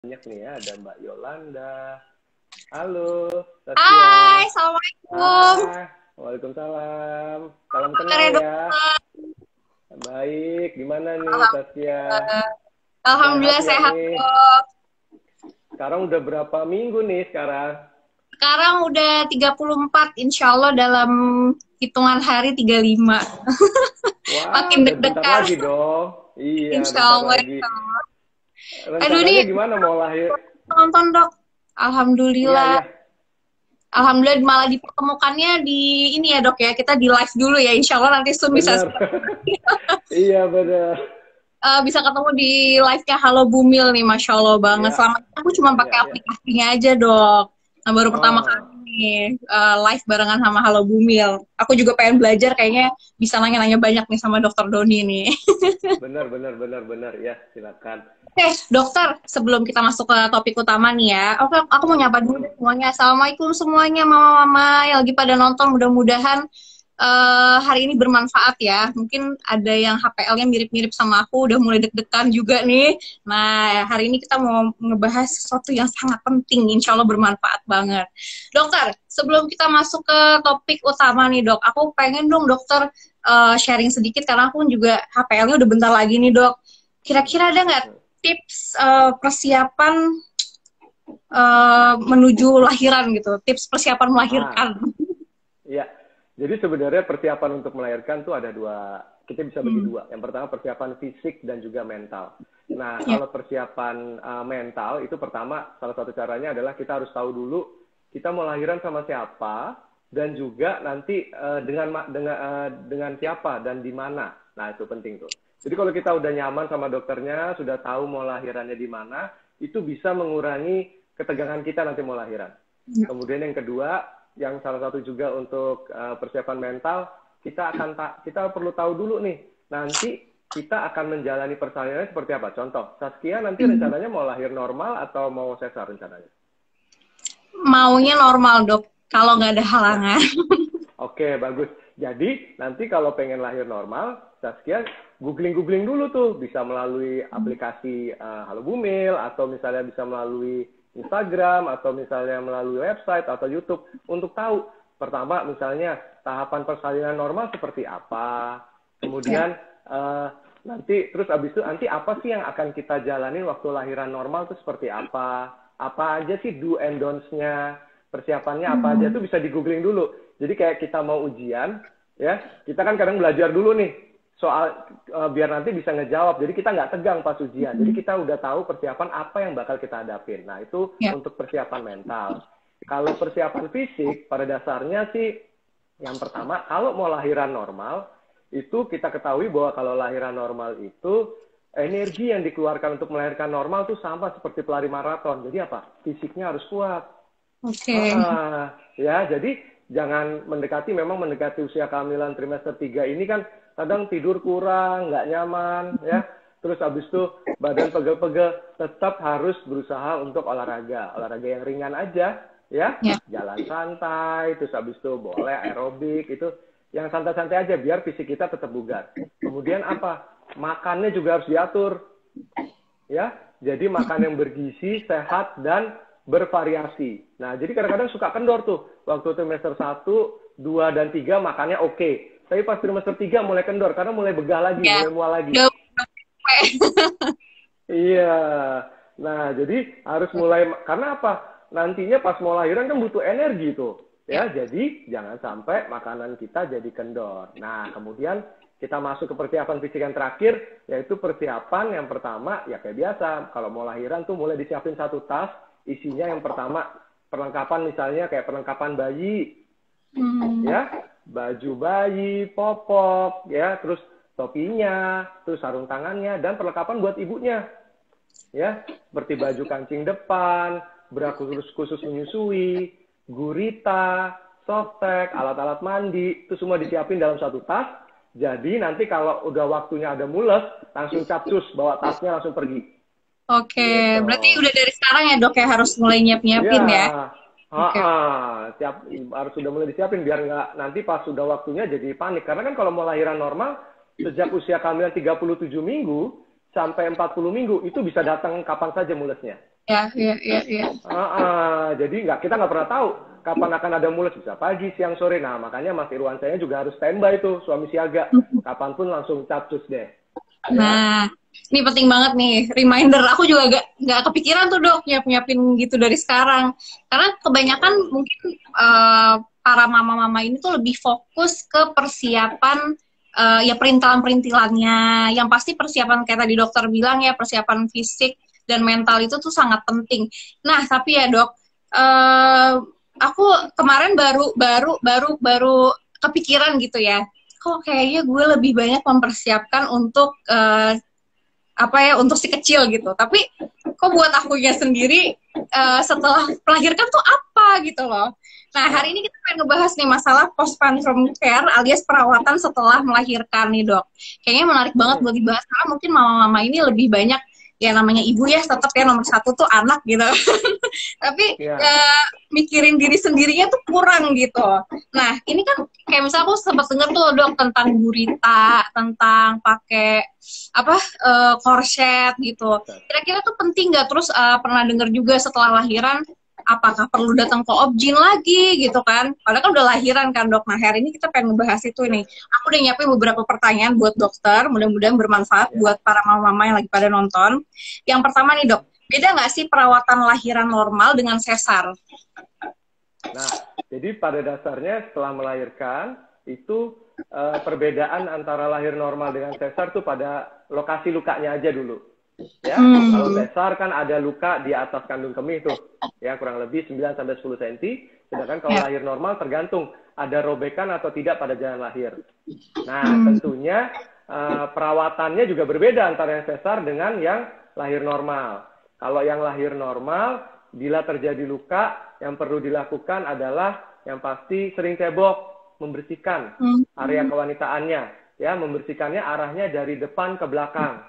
Banyak nih ya, ada Mbak Yolanda. Halo, Hai, Tasya. Assalamualaikum. Ah, Waalaikumsalam. Salam kenal Kabarnya ya. dokter. Baik, gimana nih Tasya? Alhamdulillah. Sehat Alhamdulillah nggak sehat nih? dok. Sekarang udah berapa minggu nih sekarang? Sekarang udah 34, insya Allah dalam hitungan hari 35. Wah, Makin udah bentar deg-degan, lagi dong. Iya, insya bentar Allah. lagi. Aduh Rencananya nih, gimana mau lahir? nonton dok. Iya, Alhamdulillah. iya. Alhamdulillah malah dipertemukannya di ini ya dok ya. Kita di live dulu ya, insya Allah nanti Sun bisa Bener. Iya, bener. bisa ketemu di live-nya Halo Bumil nih, Masya Allah banget. Iya, Selama ini aku cuma iya, pakai iya. aplikasinya aja, dok. Nah, baru pertama kali Oh. nih live barengan sama Halo Bumil. Aku juga pengen belajar, kayaknya bisa nanya-nanya banyak nih sama Dokter Doni nih. Bener, bener, bener, bener. Ya, silakan. Oke, dokter, sebelum kita masuk ke topik utama nih ya, aku mau nyapa dulu deh Mm-mm. semuanya. Assalamualaikum semuanya, mama-mama yang lagi pada nonton. Mudah-mudahan hari ini bermanfaat ya. Mungkin ada yang HPL-nya mirip-mirip sama aku, udah mulai deg-degan juga nih. Nah, hari ini kita mau ngebahas sesuatu yang sangat penting, insya Allah bermanfaat banget. Dokter, sebelum kita masuk ke topik utama nih dok, aku pengen dong dokter sharing sedikit, karena aku juga HPL-nya udah bentar lagi nih dok. Kira-kira ada nggak tips persiapan menuju lahiran gitu, tips persiapan melahirkan? Ah, iya. Jadi sebenarnya persiapan untuk melahirkan tuh ada dua, kita bisa bagi Hmm. dua. Yang pertama persiapan fisik dan juga mental. Nah, Ya. kalau persiapan mental itu pertama salah satu caranya adalah kita harus tahu dulu kita mau lahiran sama siapa dan juga nanti dengan siapa dan di mana. Nah, itu penting tuh. Jadi kalau kita udah nyaman sama dokternya, sudah tahu mau lahirannya di mana, itu bisa mengurangi ketegangan kita nanti mau lahiran. Ya. Kemudian yang kedua, yang salah satu juga untuk persiapan mental, kita perlu tahu dulu nih, nanti kita akan menjalani persalinan seperti apa. Contoh, Saskia nanti Hmm. rencananya mau lahir normal atau mau sesar rencananya? Maunya normal dok, kalau nggak ada Nah, halangan. oke, bagus. Jadi, nanti kalau pengen lahir normal, Saskia googling-googling dulu tuh. Bisa melalui aplikasi Halo Bumil, atau misalnya bisa melalui Instagram, atau misalnya melalui website atau YouTube. Untuk tahu, pertama misalnya tahapan persalinan normal seperti apa. Ya. Kemudian nanti, terus abis itu nanti apa sih yang akan kita jalanin waktu lahiran normal itu seperti apa. Apa aja sih do and don'ts-nya, persiapannya apa aja Hmm. itu bisa di googling dulu. Jadi kayak kita mau ujian, ya kita kan kadang belajar dulu nih soal biar nanti bisa ngejawab. Jadi kita nggak tegang pas ujian. Jadi Hmm. kita udah tahu persiapan apa yang bakal kita hadapin. Nah itu Ya. untuk persiapan mental. Kalau persiapan fisik pada dasarnya sih yang pertama kalau mau lahiran normal itu kita ketahui bahwa kalau lahiran normal itu energi yang dikeluarkan untuk melahirkan normal tuh sama seperti pelari maraton. Jadi apa? Fisiknya harus kuat. Oke. Ya, jadi jangan memang mendekati usia kehamilan trimester 3 ini kan kadang tidur kurang, nggak nyaman, ya. Terus habis itu badan pegel-pegel, tetap harus berusaha untuk olahraga. Olahraga yang ringan aja, ya. Ya. Jalan santai, terus habis itu boleh aerobik, itu yang santai-santai aja biar fisik kita tetap bugar. Kemudian apa? Makannya juga harus diatur, ya. Jadi makan yang bergizi, sehat, dan bervariasi. Nah, jadi kadang-kadang suka kendor tuh. Waktu trimester 1, 2, dan 3 makannya oke. Tapi pas trimester 3 mulai kendor, karena mulai begah lagi, Ya. mulai mual lagi. Udah. Iya. Nah, jadi harus mulai, karena apa? Nantinya pas mau lahiran kan butuh energi tuh. Ya. Ya, jadi jangan sampai makanan kita jadi kendor. Nah, kemudian kita masuk ke persiapan fisik yang terakhir, yaitu persiapan yang pertama, ya kayak biasa. Kalau mau lahiran tuh mulai disiapin satu tas, isinya yang pertama, perlengkapan misalnya kayak perlengkapan bayi, Hmm. ya, baju bayi, popok, ya, terus topinya, terus sarung tangannya, dan perlengkapan buat ibunya, ya, seperti baju kancing depan, bra khusus menyusui, gurita, softtek, alat-alat mandi, itu semua disiapin dalam satu tas. Jadi nanti kalau udah waktunya ada mules, langsung capcus, bawa tasnya langsung pergi. Oke, Gitu. berarti udah dari sekarang ya dok ya harus mulai Ya, nyiap-nyiapin ya. Oke. harus sudah mulai disiapin biar nggak nanti pas sudah waktunya jadi panik. Karena kan kalau mau lahiran normal, sejak usia kehamilan 37 minggu sampai 40 minggu, itu bisa datang kapan saja mulesnya. Ya, ya, ya, ya. Jadi kita nggak pernah tahu kapan akan ada mules, bisa pagi, siang, sore. Nah, makanya Mas Irwansyah juga harus standby tuh, suami siaga. Kapanpun langsung capcus deh. Nah, ini penting banget nih, reminder. Aku juga gak kepikiran tuh dok, nyiapin gitu dari sekarang. Karena kebanyakan mungkin para mama-mama ini tuh lebih fokus ke persiapan ya perintilan-perintilannya. Yang pasti persiapan kayak tadi dokter bilang ya, persiapan fisik dan mental itu tuh sangat penting. Nah, tapi ya dok, aku kemarin baru kepikiran gitu ya. Kok kayaknya gue lebih banyak mempersiapkan untuk apa ya, untuk si kecil gitu. Tapi kok buat akunya sendiri setelah melahirkan tuh apa gitu loh. Nah, hari ini kita pengen ngebahas nih masalah postpartum care alias perawatan setelah melahirkan nih dok. Kayaknya menarik banget buat dibahas karena mungkin mama-mama ini lebih banyak ya, namanya ibu ya tetap ya nomor satu tuh anak gitu. Tapi mikirin diri sendirinya tuh kurang gitu. Nah, ini kan kayak misalnya aku sempat dengar tuh dok tentang gurita, tentang pakai apa korset gitu. Kira-kira tuh penting nggak? Terus pernah dengar juga setelah lahiran apakah perlu datang ke objin lagi gitu kan? Padahal kan udah lahiran kan dok. Nah, hari ini kita pengen ngebahas itu nih. Aku udah nyiapin beberapa pertanyaan buat dokter. Mudah-mudahan bermanfaat buat para mama-mama yang lagi pada nonton. Yang pertama nih dok, beda nggak sih perawatan lahiran normal dengan sesar? Nah, jadi pada dasarnya setelah melahirkan itu perbedaan antara lahir normal dengan sesar tuh pada lokasi lukanya aja dulu. Ya, kalau sesar kan ada luka di atas kandung kemih tuh, ya kurang lebih 9 sampai 10 cm. Sedangkan kalau lahir normal tergantung ada robekan atau tidak pada jalan lahir. Nah, tentunya perawatannya juga berbeda antara yang sesar dengan yang lahir normal. Kalau yang lahir normal, bila terjadi luka, yang perlu dilakukan adalah yang pasti sering cebok, membersihkan area kewanitaannya, ya membersihkannya arahnya dari depan ke belakang.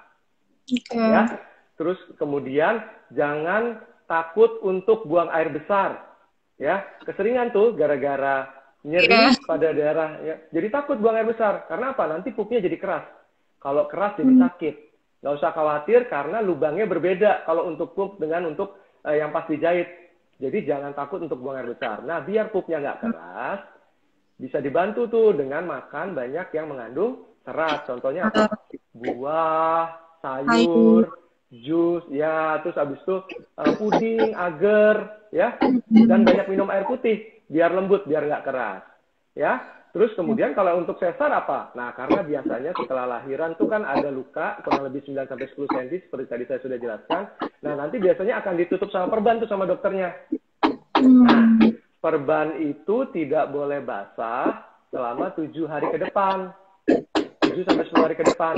Ya, terus kemudian jangan takut untuk buang air besar, ya keseringan tuh gara-gara nyeri pada daerah, ya. Jadi takut buang air besar karena apa? Nanti pupnya jadi keras. Kalau keras jadi sakit. Nggak usah khawatir karena lubangnya berbeda kalau untuk pup dengan untuk yang pas dijahit. Jadi jangan takut untuk buang air besar. Nah, biar pupnya nggak keras, bisa dibantu tuh dengan makan banyak yang mengandung serat. Contohnya apa? Buah, sayur, jus, ya, terus habis itu puding, agar, ya, dan banyak minum air putih biar lembut, biar nggak keras, ya. Terus kemudian kalau untuk sesar apa? Nah, karena biasanya setelah lahiran tuh kan ada luka kurang lebih 9 sampai 10 cm seperti tadi saya sudah jelaskan. Nah, nanti biasanya akan ditutup sama perban tuh sama dokternya. Nah, perban itu tidak boleh basah selama 7 hari ke depan. 7 sampai 10 hari ke depan.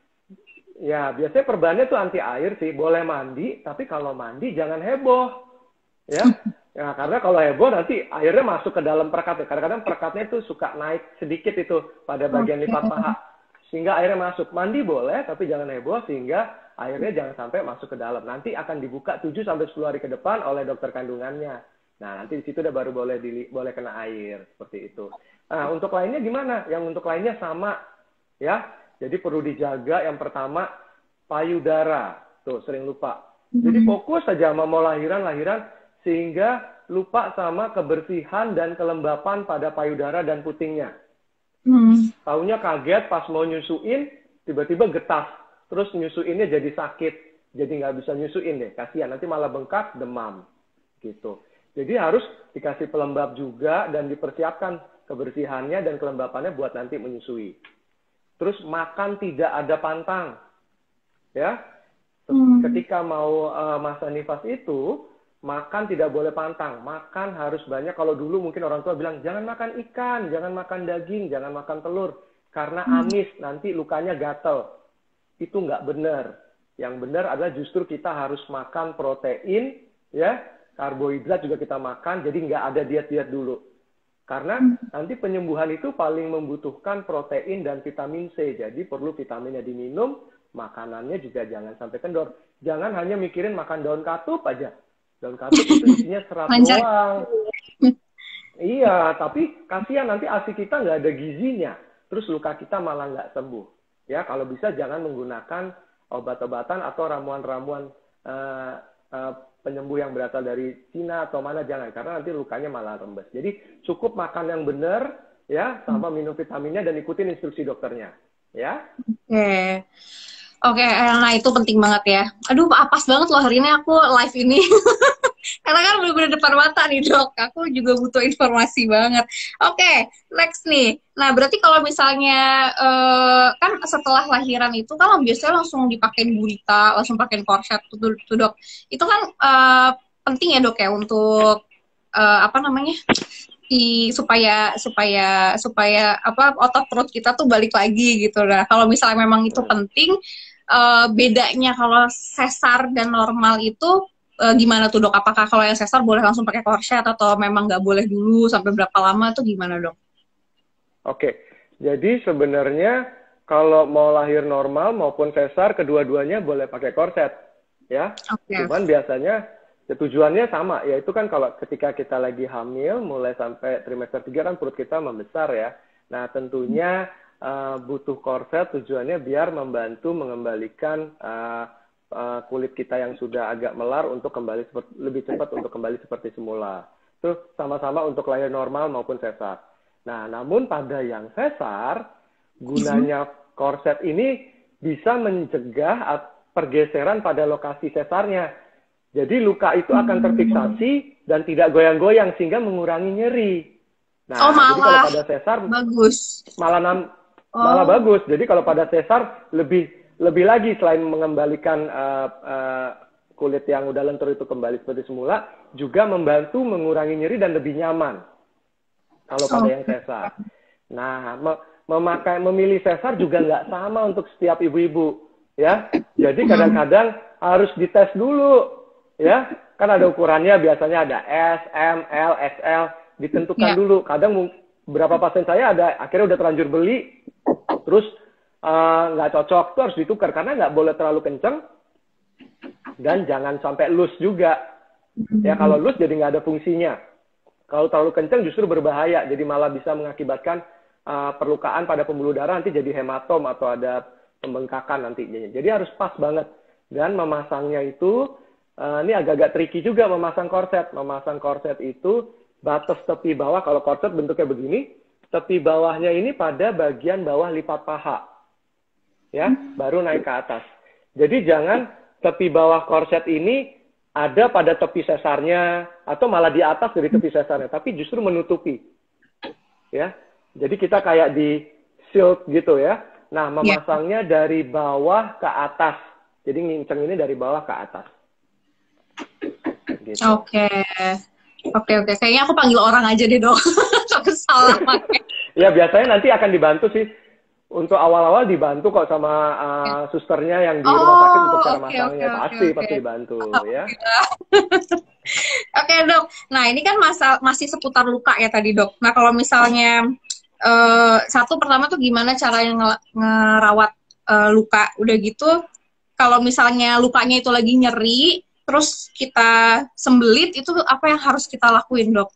Ya, biasanya perbannya tuh anti air sih, boleh mandi, tapi kalau mandi jangan heboh. Ya. Ya, karena kalau heboh nanti airnya masuk ke dalam perekat. Kadang-kadang perekatnya itu suka naik sedikit itu pada bagian lipat paha. Sehingga airnya masuk. Mandi boleh, tapi jangan heboh sehingga airnya jangan sampai masuk ke dalam. Nanti akan dibuka 7 sampai 10 hari ke depan oleh dokter kandungannya. Nah, nanti di situ udah baru boleh kena air seperti itu. Nah, untuk lainnya gimana? Yang untuk lainnya sama, ya. Jadi perlu dijaga yang pertama payudara. Tuh, sering lupa. Jadi fokus saja mau lahiran sehingga lupa sama kebersihan dan kelembapan pada payudara dan putingnya. Taunya kaget pas mau nyusuin, tiba-tiba getas. Terus nyusuinnya jadi sakit. Jadi nggak bisa nyusuin deh. Kasihan, nanti malah bengkak, demam. Gitu. Jadi harus dikasih pelembab juga dan dipersiapkan kebersihannya dan kelembapannya buat nanti menyusui. Terus makan tidak ada pantang. Ya. Ketika mau masa nifas itu, makan tidak boleh pantang. Makan harus banyak. Kalau dulu mungkin orang tua bilang, jangan makan ikan, jangan makan daging, jangan makan telur. Karena amis, nanti lukanya gatel. Itu nggak benar. Yang benar adalah justru kita harus makan protein, ya, karbohidrat juga kita makan, jadi nggak ada diet-diet dulu. Karena nanti penyembuhan itu paling membutuhkan protein dan vitamin C. Jadi perlu vitaminnya diminum, makanannya juga jangan sampai kendor. Jangan hanya mikirin makan daun katup aja. Daun katup itu isinya serat doang. Iya, tapi kasihan nanti ASI kita nggak ada gizinya. Terus luka kita malah nggak sembuh. Ya, kalau bisa jangan menggunakan obat-obatan atau ramuan-ramuan penyembuh yang berasal dari Cina atau mana, jangan, karena nanti lukanya malah rembes. Jadi cukup makan yang benar, ya, sama minum vitaminnya dan ikutin instruksi dokternya, ya. Oke. Oke, nah itu penting banget ya. Aduh, pas banget loh hari ini aku live ini. Karena kan bener-bener depan mata nih dok. Aku juga butuh informasi banget. Oke, next nih. Nah, berarti kalau misalnya kan setelah lahiran itu kan biasanya langsung dipakein gurita, langsung pakein korset tuh dok. Itu kan penting ya dok ya untuk apa namanya? supaya apa otot perut kita tuh balik lagi gitu. Nah, kalau misalnya memang itu penting, bedanya kalau sesar dan normal itu gimana tuh dok? Apakah kalau yang sesar boleh langsung pakai korset atau memang nggak boleh dulu sampai berapa lama tuh gimana dok? Oke, jadi sebenarnya kalau mau lahir normal maupun sesar, kedua-duanya boleh pakai korset, ya. Okay. Cuman biasanya tujuannya sama, yaitu kan kalau ketika kita lagi hamil, mulai sampai trimester 3 kan perut kita membesar ya. Nah tentunya butuh korset tujuannya biar membantu mengembalikan kulit kita yang sudah agak melar untuk kembali lebih cepat untuk kembali seperti semula. Itu sama-sama untuk lahir normal maupun sesar. Nah namun pada yang sesar, gunanya korset ini bisa mencegah pergeseran pada lokasi sesarnya. Jadi luka itu akan terfiksasi dan tidak goyang-goyang sehingga mengurangi nyeri. Nah, jadi kalau pada sesar bagus. Malah bagus. Jadi kalau pada sesar lebih lagi selain mengembalikan kulit yang udah lentur itu kembali seperti semula, juga membantu mengurangi nyeri dan lebih nyaman. Kalau pada yang sesar. Nah, memilih sesar juga nggak sama untuk setiap ibu-ibu, ya. Jadi kadang-kadang harus dites dulu. Ya, kan ada ukurannya, biasanya ada S, M, L, XL, ditentukan dulu. Kadang beberapa pasien saya ada akhirnya udah terlanjur beli, terus nggak cocok, itu harus ditukar karena nggak boleh terlalu kenceng dan jangan sampai loose juga. Ya, kalau loose jadi nggak ada fungsinya. Kalau terlalu kenceng justru berbahaya, jadi malah bisa mengakibatkan perlukaan pada pembuluh darah, nanti jadi hematom atau ada pembengkakan nantinya. Jadi harus pas banget. Dan memasangnya itu ini agak-agak tricky juga memasang korset. Memasang korset itu batas tepi bawah, kalau korset bentuknya begini, tepi bawahnya ini pada bagian bawah lipat paha. Ya, baru naik ke atas. Jadi jangan tepi bawah korset ini ada pada tepi sesarnya atau malah di atas dari tepi sesarnya, tapi justru menutupi. Ya. Jadi kita kayak di shield gitu ya. Nah, memasangnya dari bawah ke atas. Jadi nginceng ini dari bawah ke atas. Gitu. Oke. Kayaknya aku panggil orang aja deh dok. Takut salah pakai. Ya biasanya nanti akan dibantu sih. Untuk awal-awal dibantu kok sama susternya yang di rumah sakit untuk cara masangnya. Pasti dibantu ya. Oke dok. Nah ini kan masih seputar luka ya tadi dok. Nah kalau misalnya satu pertama tuh gimana cara ngerawat luka. Udah gitu kalau misalnya lukanya itu lagi nyeri, terus kita sembelit, itu apa yang harus kita lakuin, dok?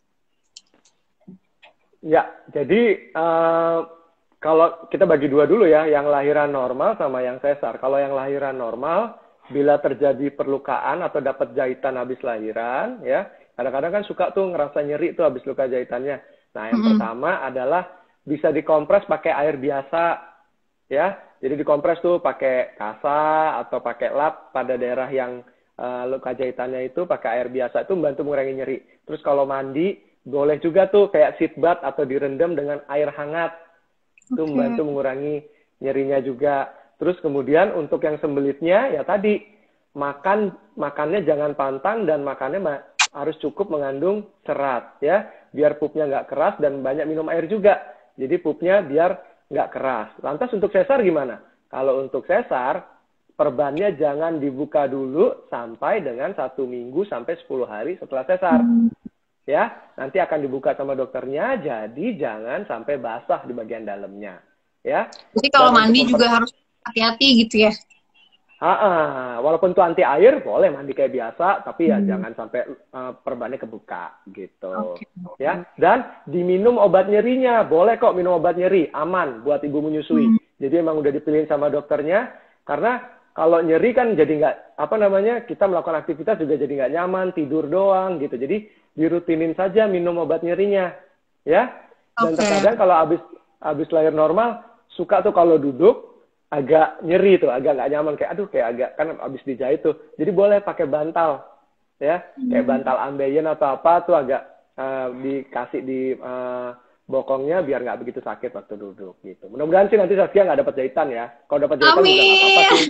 Ya, jadi kalau kita bagi dua dulu ya, yang lahiran normal sama yang sesar. Kalau yang lahiran normal, bila terjadi perlukaan atau dapat jahitan habis lahiran, ya kadang-kadang kan suka tuh ngerasa nyeri tuh habis luka jahitannya. Nah, yang pertama adalah bisa dikompres pakai air biasa, ya. Jadi dikompres tuh pakai kasa atau pakai lap pada daerah yang luka jahitannya itu pakai air biasa, itu membantu mengurangi nyeri. Terus kalau mandi boleh juga tuh kayak sit bath atau direndam dengan air hangat, itu membantu mengurangi nyerinya juga. Terus kemudian untuk yang sembelitnya ya tadi makannya jangan pantang dan makannya harus cukup mengandung serat ya, biar pupnya nggak keras dan banyak minum air juga. Jadi pupnya biar nggak keras. Lantas untuk sesar gimana? Kalau untuk sesar, perbannya jangan dibuka dulu sampai dengan 1 minggu sampai 10 hari setelah sesar. Ya, nanti akan dibuka sama dokternya, jadi jangan sampai basah di bagian dalamnya. Ya. Jadi kalau mandi juga harus hati-hati gitu ya? Walaupun itu anti air, boleh mandi kayak biasa, tapi ya jangan sampai perbannya kebuka gitu. Ya, dan diminum obat nyerinya, boleh kok minum obat nyeri, aman buat ibu menyusui. Jadi emang udah dipilihin sama dokternya, karena kalau nyeri kan jadi nggak, apa namanya, kita melakukan aktivitas juga jadi nggak nyaman, tidur doang gitu. Jadi dirutinin saja minum obat nyerinya, ya. Dan terkadang kalau habis lahir normal, suka tuh kalau duduk agak nyeri tuh, agak nggak nyaman, kayak aduh kayak agak, kan habis dijahit tuh. Jadi boleh pakai bantal, ya, kayak bantal ambeien atau apa tuh agak dikasih di bokongnya biar nggak begitu sakit waktu duduk gitu. Mudah-mudahan sih nanti Saskia nggak dapat jahitan ya. Kalau dapat jahitan udah nggak apa-apa sih.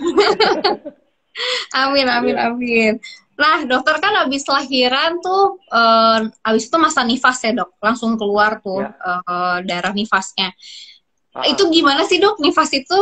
Amin, amin, amin. Nah, dokter kan habis lahiran tuh, habis itu masa nifas ya dok, langsung keluar tuh darah nifasnya. Itu gimana sih dok, nifas itu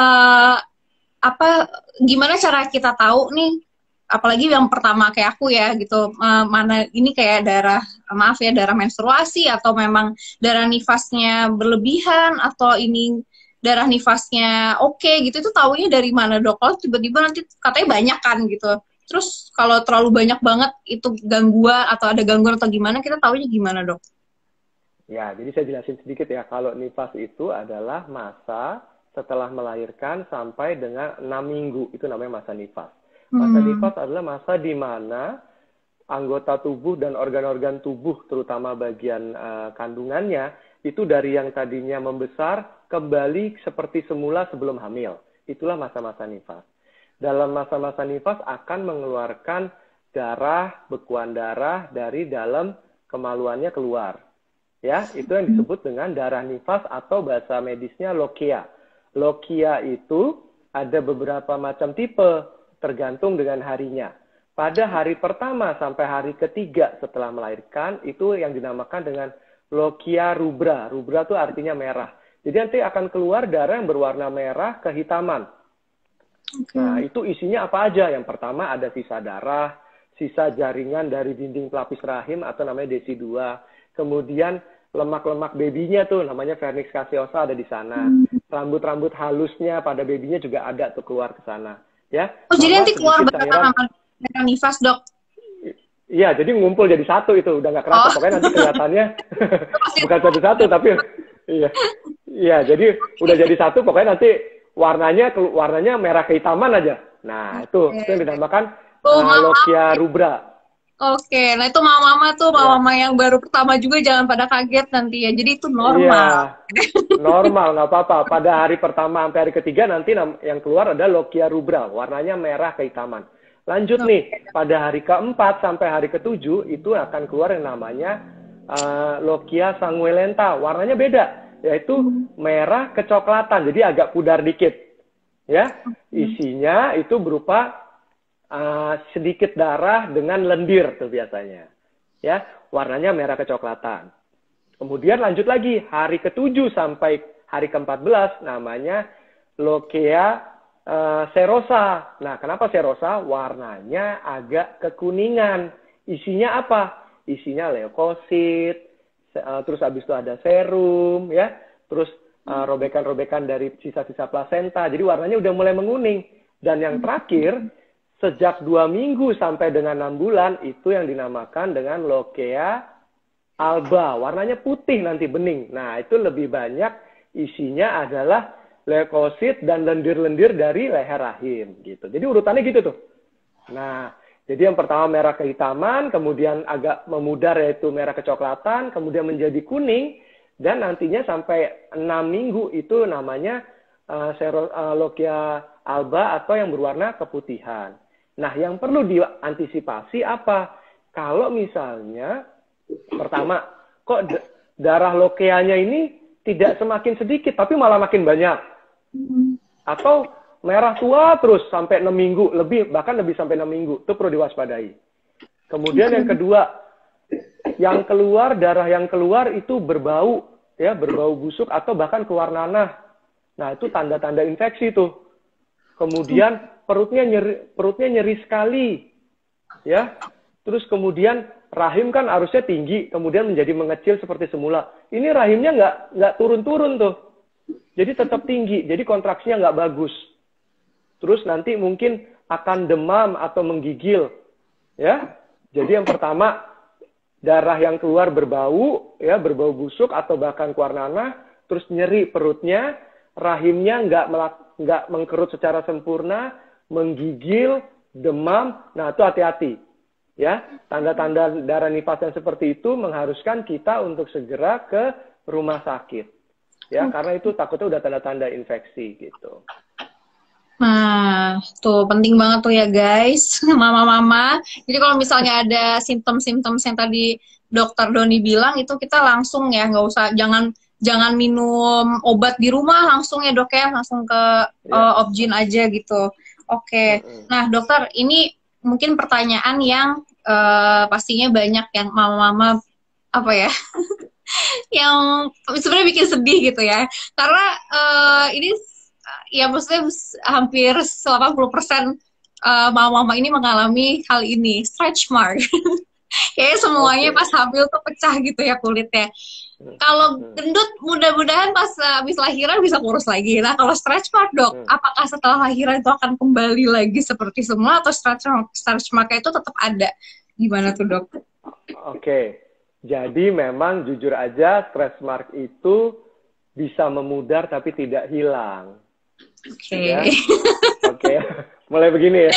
apa? Gimana cara kita tahu nih? Apalagi yang pertama kayak aku ya gitu, mana ini kayak darah, maaf ya, darah menstruasi atau memang darah nifasnya berlebihan atau ini darah nifasnya oke gitu, itu taunya dari mana dok? Kalau tiba-tiba nanti katanya banyak kan gitu. Terus kalau terlalu banyak banget itu gangguan atau ada gangguan atau gimana, kita taunya gimana dok? Ya, jadi saya jelasin sedikit ya. Kalau nifas itu adalah masa setelah melahirkan sampai dengan 6 minggu. Itu namanya masa nifas. Masa nifas adalah masa di mana anggota tubuh dan organ-organ tubuh, terutama bagian kandungannya, itu dari yang tadinya membesar kembali seperti semula sebelum hamil. Itulah masa-masa nifas. Dalam masa-masa nifas akan mengeluarkan darah, bekuan darah dari dalam kemaluannya keluar. Ya, itu yang disebut dengan darah nifas atau bahasa medisnya lokia. Lokia itu ada beberapa macam tipe, tergantung dengan harinya. Pada hari pertama sampai hari ketiga setelah melahirkan, itu yang dinamakan dengan lokia rubra. Rubra itu artinya merah. Jadi nanti akan keluar darah yang berwarna merah kehitaman. Nah, itu isinya apa aja? Yang pertama ada sisa darah, sisa jaringan dari dinding pelapis rahim atau namanya DESI2. Kemudian lemak-lemak babynya tuh namanya vernix caseosa ada di sana. Rambut-rambut halusnya pada babynya juga ada tuh keluar ke sana. Ya. Oh, jadi nanti keluar beneran sama nifas dok? Iya, jadi ngumpul jadi satu itu, udah nggak kerasa. Pokoknya nanti kelihatannya bukan satu-satu, tapi iya, jadi udah jadi satu, pokoknya nanti warnanya merah kehitaman aja. Nah, itu yang dinamakan lokia rubra. Oke, nah itu mama-mama tuh, mama-mama yang baru pertama juga jangan pada kaget nanti ya. Jadi itu normal. Iya, normal, nggak apa-apa. Pada hari pertama sampai hari ketiga nanti yang keluar ada lokia rubra, warnanya merah kehitaman. Lanjut nih, pada hari keempat sampai hari ketujuh itu akan keluar yang namanya lokia sanguinolenta, warnanya beda, yaitu merah kecoklatan, jadi agak pudar dikit. Ya, isinya itu berupa sedikit darah dengan lendir tuh biasanya, ya, warnanya merah kecoklatan. Kemudian lanjut lagi hari ke-7 sampai hari ke-14 namanya lokia serosa. Nah, kenapa serosa? Warnanya agak kekuningan. Isinya apa? Isinya leukosit, terus habis itu ada serum, ya, terus robekan-robekan dari sisa-sisa plasenta. Jadi warnanya udah mulai menguning. Dan yang terakhir, sejak 2 minggu sampai dengan 6 bulan, itu yang dinamakan dengan lokia alba. Warnanya putih nanti, bening. Nah, itu lebih banyak isinya adalah leukosit dan lendir-lendir dari leher rahim. Gitu. Jadi urutannya gitu tuh. Nah, jadi yang pertama merah kehitaman, kemudian agak memudar yaitu merah kecoklatan, kemudian menjadi kuning, dan nantinya sampai 6 minggu itu namanya lokia alba atau yang berwarna keputihan. Nah, yang perlu diantisipasi apa? Kalau misalnya, pertama, kok darah lokeanya ini tidak semakin sedikit, tapi malah makin banyak. Atau merah tua terus sampai 6 minggu, bahkan lebih sampai 6 minggu. Itu perlu diwaspadai. Kemudian yang kedua, darah yang keluar itu berbau, ya, berbau busuk atau bahkan keluar nanah. Nah, itu tanda-tanda infeksi tuh. Kemudian perutnya nyeri sekali, ya. Terus kemudian rahim kan harusnya tinggi, kemudian menjadi mengecil seperti semula. Ini rahimnya nggak turun-turun tuh, jadi tetap tinggi, jadi kontraksinya nggak bagus. Terus nanti mungkin akan demam atau menggigil, ya. Jadi yang pertama darah yang keluar berbau, ya, berbau busuk atau bahkan keluar nanah, terus nyeri perutnya, rahimnya nggak mengkerut secara sempurna, menggigil, demam. Nah, itu hati-hati. Ya, tanda-tanda darah nifas yang seperti itu mengharuskan kita untuk segera ke rumah sakit. Ya, karena itu takutnya udah tanda-tanda infeksi gitu. Nah, tuh penting banget tuh ya guys, mama-mama. Jadi kalau misalnya ada simptom-simptom yang tadi dokter Doni bilang itu kita langsung ya, nggak usah, jangan minum obat di rumah langsung ya dok ya, langsung ke Opjin aja gitu. Oke. Nah dokter, ini mungkin pertanyaan yang pastinya banyak yang mama-mama apa ya, yang sebenarnya bikin sedih gitu ya, karena ini ya maksudnya hampir 80% mama-mama ini mengalami hal ini, stretch mark. Kayaknya semuanya pas hamil tuh pecah gitu ya kulitnya. Kalau gendut mudah-mudahan pas habis lahiran bisa kurus lagi. Nah kalau stretch mark dok, apakah setelah lahiran itu akan kembali lagi seperti semula atau stretch mark itu tetap ada? Gimana tuh dok? Oke, jadi memang jujur aja stretch mark itu bisa memudar tapi tidak hilang. Oke. Ya? Oke, mulai begini ya.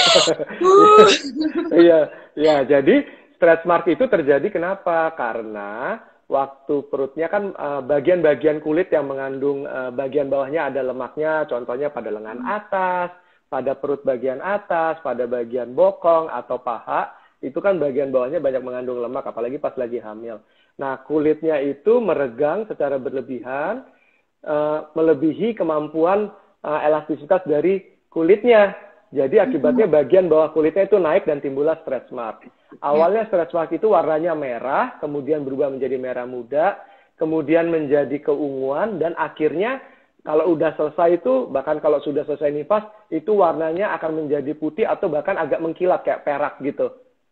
Iya, ya. Jadi stretch mark itu terjadi kenapa? Karena waktu perutnya kan bagian-bagian kulit yang mengandung bagian bawahnya ada lemaknya, contohnya pada lengan atas, pada perut bagian atas, pada bagian bokong atau paha, itu kan bagian bawahnya banyak mengandung lemak, apalagi pas lagi hamil. Nah, kulitnya itu meregang secara berlebihan, melebihi kemampuan elastisitas dari kulitnya. Jadi akibatnya bagian bawah kulitnya itu naik dan timbullah stretch mark. Awalnya stretch mark itu warnanya merah, kemudian berubah menjadi merah muda, kemudian menjadi keunguan, dan akhirnya kalau udah selesai itu, bahkan kalau sudah selesai nifas, itu warnanya akan menjadi putih atau bahkan agak mengkilat kayak perak gitu.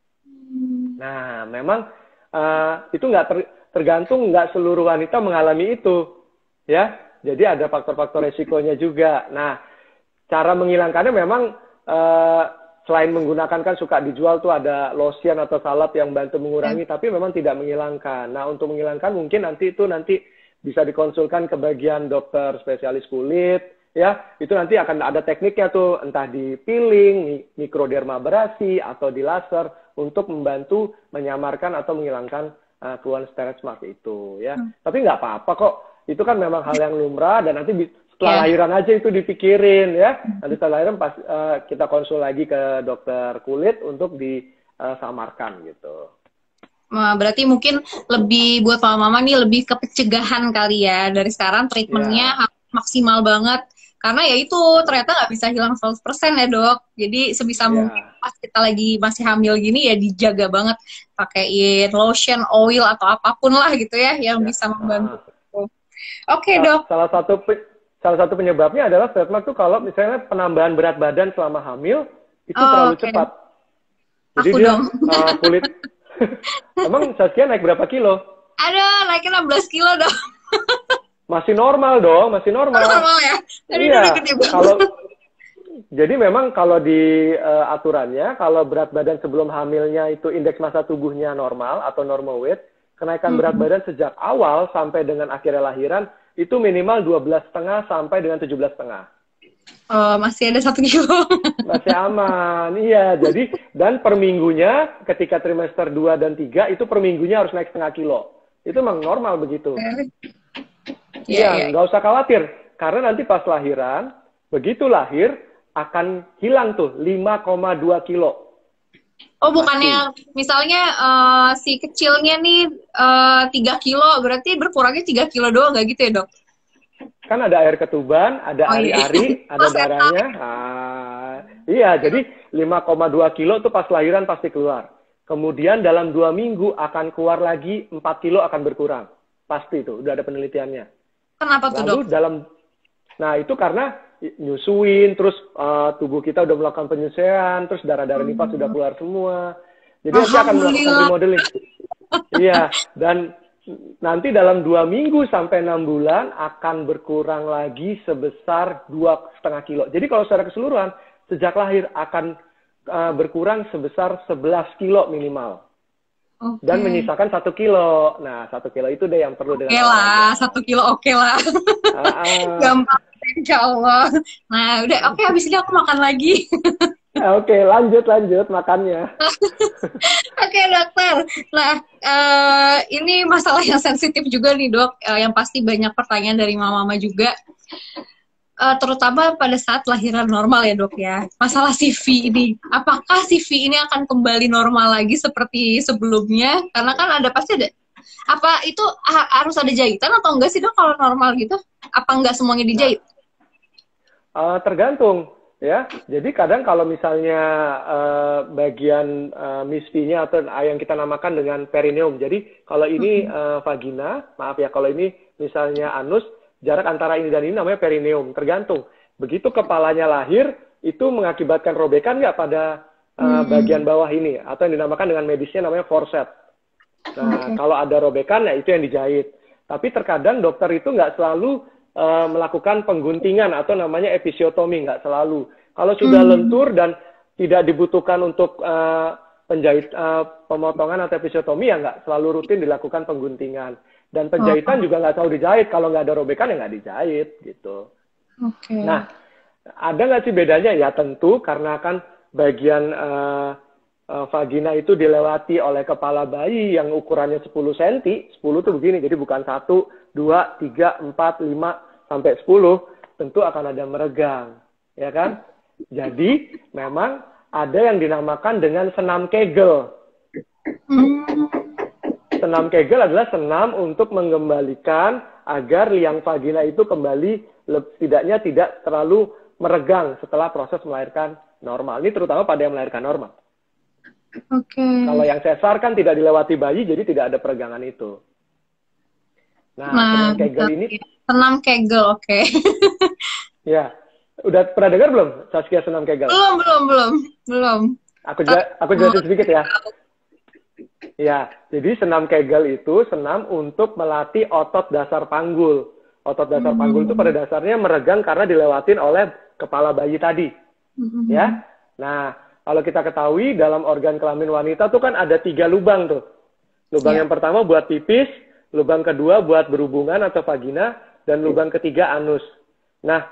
Nah, memang itu nggak tergantung, nggak seluruh wanita mengalami itu. Ya, jadi ada faktor-faktor resikonya juga. Nah, cara menghilangkannya memang selain menggunakan, kan suka dijual tuh ada lotion atau salep yang bantu mengurangi, tapi memang tidak menghilangkan. Nah, untuk menghilangkan mungkin nanti bisa dikonsulkan ke bagian dokter spesialis kulit, ya. Itu nanti akan ada tekniknya tuh, entah di peeling, mikrodermabrasi, atau di laser untuk membantu menyamarkan atau menghilangkan keluhan stretch mark itu, ya. Tapi nggak apa-apa kok. Itu kan memang hal yang lumrah, dan nanti setelah lahiran aja itu dipikirin ya. Nanti setelah lahiran pas kita konsul lagi ke dokter kulit untuk disamarkan gitu. Berarti mungkin lebih buat mama-mama nih lebih ke pencegahan kali ya. Dari sekarang treatmentnya maksimal banget. Karena ya itu ternyata nggak bisa hilang 100% ya dok. Jadi sebisa mungkin pas kita lagi masih hamil gini ya dijaga banget. Pakaiin lotion, oil atau apapun lah gitu ya yang bisa membantu. Oke dok. Salah satu penyebabnya adalah stretch mark tuh kalau misalnya penambahan berat badan selama hamil itu terlalu cepat. Jadi dia kulit. Emang Saskia naik berapa kilo? Ada naiknya 16 kilo dong. Masih normal dong, masih normal. Normal ya. Iya. Jadi memang kalau di aturannya, kalau berat badan sebelum hamilnya itu indeks massa tubuhnya normal atau normal weight, kenaikan berat badan sejak awal sampai dengan akhirnya lahiran itu minimal 12,5 sampai dengan 17,5. Masih ada 1 kilo. Masih aman, iya. Jadi, dan per minggunya ketika trimester 2 dan 3 itu per minggunya harus naik 0,5 kilo. Itu memang normal begitu. Iya, nggak usah khawatir. Karena nanti pas lahiran, begitu lahir, akan hilang tuh 5,2 kilo. Oh, bukannya misalnya si kecilnya nih 3 kilo, berarti berkurangnya 3 kilo doang, nggak gitu ya dok? Kan ada air ketuban, ada ari-ari, ada darahnya. Iya, jadi 5,2 kilo tuh pas lahiran pasti keluar. Kemudian dalam 2 minggu akan keluar lagi 4 kilo akan berkurang. Pasti itu, udah ada penelitiannya. Kenapa tuh dok? Nah itu karena nyusuin, terus tubuh kita udah melakukan penyusuan, terus darah-darah nifas sudah keluar semua. Jadi nanti akan melakukan remodeling. Iya, dan nanti dalam 2 minggu sampai 6 bulan akan berkurang lagi sebesar 2,5 kilo. Jadi kalau secara keseluruhan, sejak lahir akan berkurang sebesar 11 kilo minimal. Dan menyisakan 1 kilo. Nah, 1 kilo itu deh yang perlu dengan lah, 1 kilo oke lah. Gampang. Insya Allah. Nah, udah oke, habis ini aku makan lagi. Oke, lanjut makannya. Oke, dokter. Nah, ini masalah yang sensitif juga nih, dok. Yang pasti banyak pertanyaan dari mama-mama juga. Terutama pada saat lahiran normal ya, dok ya. Masalah CV ini. Apakah CV ini akan kembali normal lagi seperti sebelumnya? Karena kan pasti ada. Apa itu harus ada jahitan atau enggak sih, dok, kalau normal gitu? Apa enggak semuanya dijahit? Tergantung. Ya, jadi kadang kalau misalnya bagian misfinya atau yang kita namakan dengan perineum. Jadi kalau ini vagina, maaf ya, kalau ini misalnya anus, jarak antara ini dan ini namanya perineum. Tergantung. Begitu kepalanya lahir, itu mengakibatkan robekan nggak pada bagian bawah ini, atau yang dinamakan dengan medisnya namanya forceps. Nah, kalau ada robekan, ya itu yang dijahit. Tapi terkadang dokter itu nggak selalu melakukan pengguntingan atau namanya episiotomi, nggak selalu. Kalau sudah lentur dan tidak dibutuhkan untuk pemotongan atau episiotomi, ya nggak selalu rutin dilakukan pengguntingan. Dan penjahitan juga nggak selalu dijahit. Kalau nggak ada robekan, ya nggak dijahit gitu. Nah, ada nggak sih bedanya? Ya tentu, karena kan bagian vagina itu dilewati oleh kepala bayi yang ukurannya 10 cm. 10 tuh begini, jadi bukan 1, 2, 3, 4, 5, sampai 10, tentu akan ada meregang. Ya kan? Jadi, memang ada yang dinamakan dengan senam Kegel. Senam Kegel adalah senam untuk mengembalikan agar liang vagina itu kembali, setidaknya tidak terlalu meregang setelah proses melahirkan normal. Ini terutama pada yang melahirkan normal. Kalau yang sesar kan tidak dilewati bayi, jadi tidak ada peregangan itu. Nah, senam Kegel ini... Senam Kegel, oke. Ya, udah pernah dengar belum, Saskia, senam Kegel? Belum. Aku jelasin sedikit ya. Ya, jadi senam Kegel itu senam untuk melatih otot dasar panggul. Otot dasar panggul itu pada dasarnya meregang karena dilewatin oleh kepala bayi tadi. Ya, nah kalau kita ketahui dalam organ kelamin wanita tuh kan ada 3 lubang tuh. Lubang yang pertama buat pipis, lubang kedua buat berhubungan atau vagina, dan lubang ketiga anus. Nah,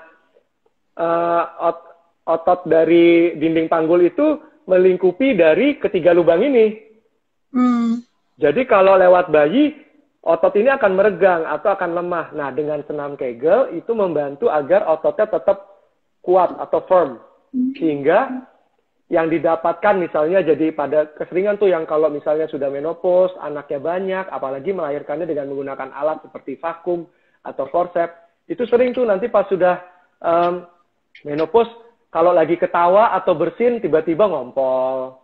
otot dari dinding panggul itu melingkupi dari ketiga lubang ini. Jadi kalau lewat bayi, otot ini akan meregang atau akan lemah. Nah, dengan senam Kegel itu membantu agar ototnya tetap kuat atau firm. Sehingga yang didapatkan misalnya jadi pada keseringan tuh yang kalau misalnya sudah menopause, anaknya banyak, apalagi melahirkannya dengan menggunakan alat seperti vakum atau forceps, itu sering tuh nanti pas sudah menopause, kalau lagi ketawa atau bersin tiba-tiba ngompol.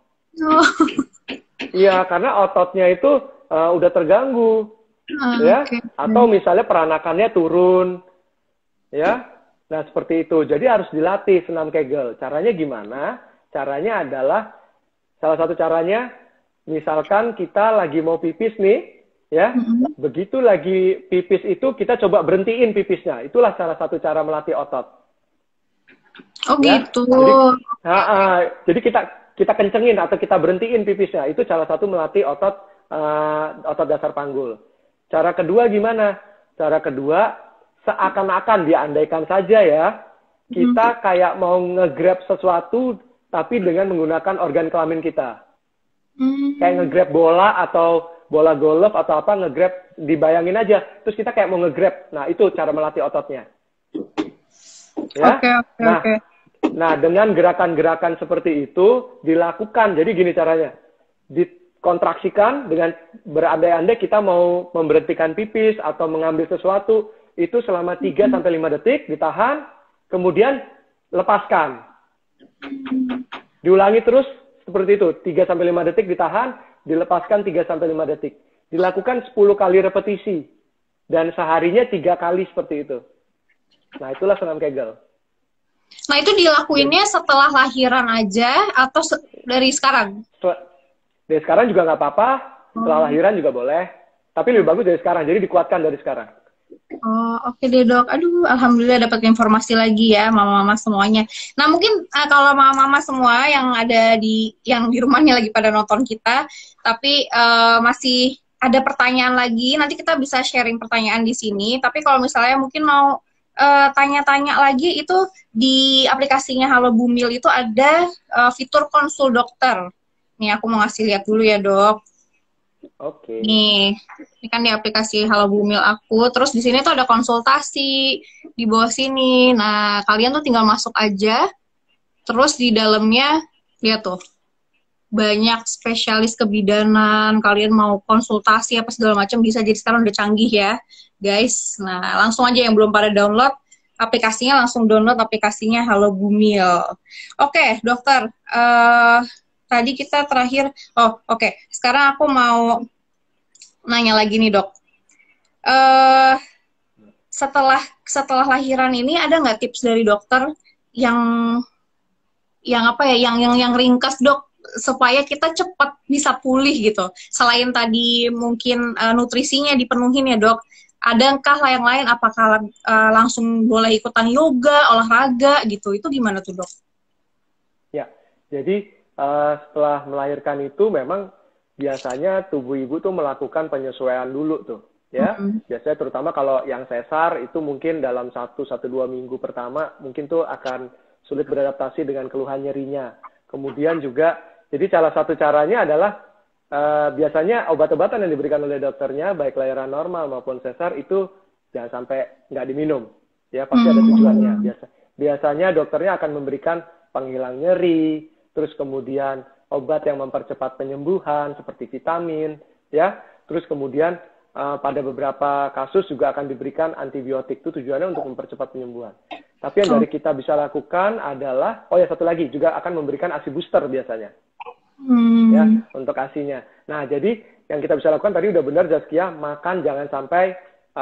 Iya, karena ototnya itu udah terganggu, ya. Atau misalnya peranakannya turun, ya. Nah, seperti itu. Jadi harus dilatih senam Kegel. Caranya gimana? Caranya adalah, salah satu caranya, misalkan kita lagi mau pipis nih, ya. Begitu lagi pipis itu, kita coba berhentiin pipisnya. Itulah salah satu cara melatih otot. Oh ya? Gitu. Jadi kita kencengin atau kita berhentiin pipisnya. Itu salah satu melatih otot dasar panggul. Cara kedua gimana? Cara kedua, seakan-akan diandaikan saja ya, kita kayak mau nge-grab sesuatu, tapi dengan menggunakan organ kelamin kita. Kayak nge-grab bola atau bola golf atau apa, nge-grab, dibayangin aja. Terus kita kayak mau nge-grab. Nah, itu cara melatih ototnya. Ya? Oke. Nah, dengan gerakan-gerakan seperti itu dilakukan. Jadi gini caranya. Dikontraksikan dengan berandai-andai kita mau memberhentikan pipis atau mengambil sesuatu, itu selama 3-5 detik, ditahan, kemudian lepaskan. Diulangi terus seperti itu, 3-5 detik ditahan, dilepaskan 3-5 detik. Dilakukan 10 kali repetisi. Dan seharinya 3 kali seperti itu. Nah, itulah senam Kegel. Nah, itu dilakuinnya setelah lahiran aja atau dari sekarang? Dari sekarang juga nggak apa-apa, setelah lahiran juga boleh. Tapi lebih bagus dari sekarang, jadi dikuatkan dari sekarang. Oh, oke deh, Dok. Aduh, alhamdulillah dapat informasi lagi ya, mama-mama semuanya. Nah, mungkin kalau mama-mama semua yang ada yang di rumahnya lagi pada nonton kita, tapi masih ada pertanyaan lagi, nanti kita bisa sharing pertanyaan di sini. Tapi kalau misalnya mungkin mau tanya-tanya lagi itu di aplikasinya Halo Bumil itu ada fitur konsul dokter. Nih aku mau ngasih lihat dulu ya dok. Oke. Ini kan di aplikasi Halo Bumil aku. Terus di sini tuh ada konsultasi di bawah sini. Nah kalian tuh tinggal masuk aja. Terus di dalamnya lihat tuh banyak spesialis kebidanan. Kalian mau konsultasi apa segala macam bisa. Jadi sekarang udah canggih ya guys. Nah langsung aja yang belum pada download aplikasinya langsung download aplikasinya Halo Bumil. Oke, dokter. Tadi kita terakhir. Oke. Sekarang aku mau nanya lagi nih dok. eh setelah lahiran ini ada nggak tips dari dokter yang apa ya yang ringkas dok supaya kita cepat bisa pulih gitu. Selain tadi mungkin nutrisinya dipenuhin ya dok. Adakah yang lain? Apakah langsung boleh ikutan yoga, olahraga gitu? Itu gimana tuh dok? Ya, jadi setelah melahirkan itu memang biasanya tubuh ibu tuh melakukan penyesuaian dulu tuh. Ya, biasanya terutama kalau yang sesar itu mungkin dalam 1-2 minggu pertama mungkin tuh akan sulit beradaptasi dengan keluhan nyerinya. Kemudian juga, jadi salah satu caranya adalah biasanya obat-obatan yang diberikan oleh dokternya, baik lahiran normal maupun sesar itu jangan sampai nggak diminum. Ya, pasti ada tujuannya. Biasanya dokternya akan memberikan penghilang nyeri, terus kemudian obat yang mempercepat penyembuhan seperti vitamin, ya. Terus kemudian pada beberapa kasus juga akan diberikan antibiotik, itu tujuannya untuk mempercepat penyembuhan. Tapi yang dari kita bisa lakukan adalah, satu lagi juga akan memberikan ASI booster biasanya, ya, untuk ASI-nya. Nah, jadi yang kita bisa lakukan tadi udah benar Zaskia, makan jangan sampai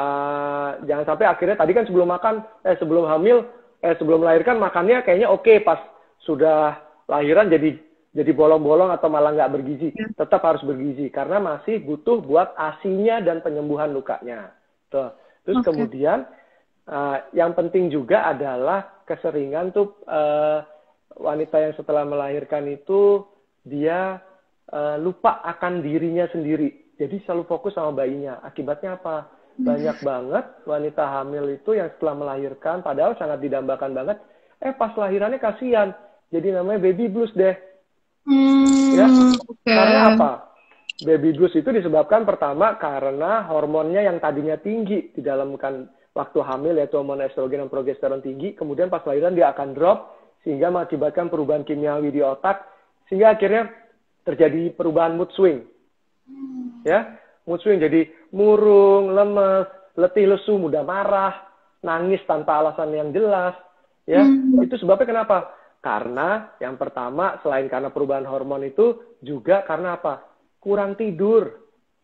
akhirnya tadi kan sebelum hamil, sebelum melahirkan makannya kayaknya oke, pas sudah lahiran jadi bolong-bolong atau malah nggak bergizi. Tetap harus bergizi karena masih butuh buat ASI-nya dan penyembuhan lukanya. Tuh. Terus kemudian yang penting juga adalah keseringan tuh wanita yang setelah melahirkan itu dia lupa akan dirinya sendiri. Jadi selalu fokus sama bayinya. Akibatnya apa? Banyak banget wanita hamil itu yang setelah melahirkan padahal sangat didambakan banget, pas lahirannya kasihan. Jadi namanya baby blues deh. Ya, karena apa? Baby blues itu disebabkan pertama karena hormonnya yang tadinya tinggi di dalam waktu hamil yaitu hormon estrogen dan progesteron tinggi, kemudian pas lahiran dia akan drop sehingga mengakibatkan perubahan kimiawi di otak sehingga akhirnya terjadi perubahan mood swing. Ya, mood swing jadi murung, lemes, letih lesu, mudah marah, nangis tanpa alasan yang jelas. Ya, itu sebabnya kenapa? Karena yang pertama selain karena perubahan hormon itu juga karena apa? Kurang tidur.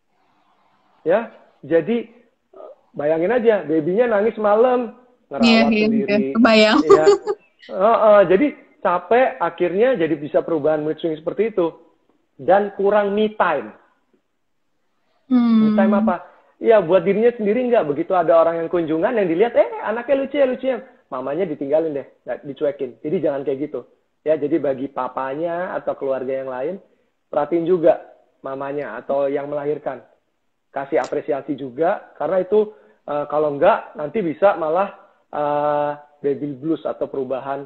Ya, jadi bayangin aja, babynya nangis malam, ngerawat sendiri. Kebayang. Ya. Jadi capek, akhirnya jadi bisa perubahan mood swing seperti itu. Dan kurang me time. Me time apa? Ya buat dirinya sendiri enggak. Begitu ada orang yang kunjungan yang dilihat, anaknya lucu ya. Mamanya ditinggalin deh, dicuekin. Jadi jangan kayak gitu. Ya, jadi bagi papanya atau keluarga yang lain, perhatiin juga mamanya atau yang melahirkan. Kasih apresiasi juga, karena itu kalau enggak, nanti bisa malah baby blues atau perubahan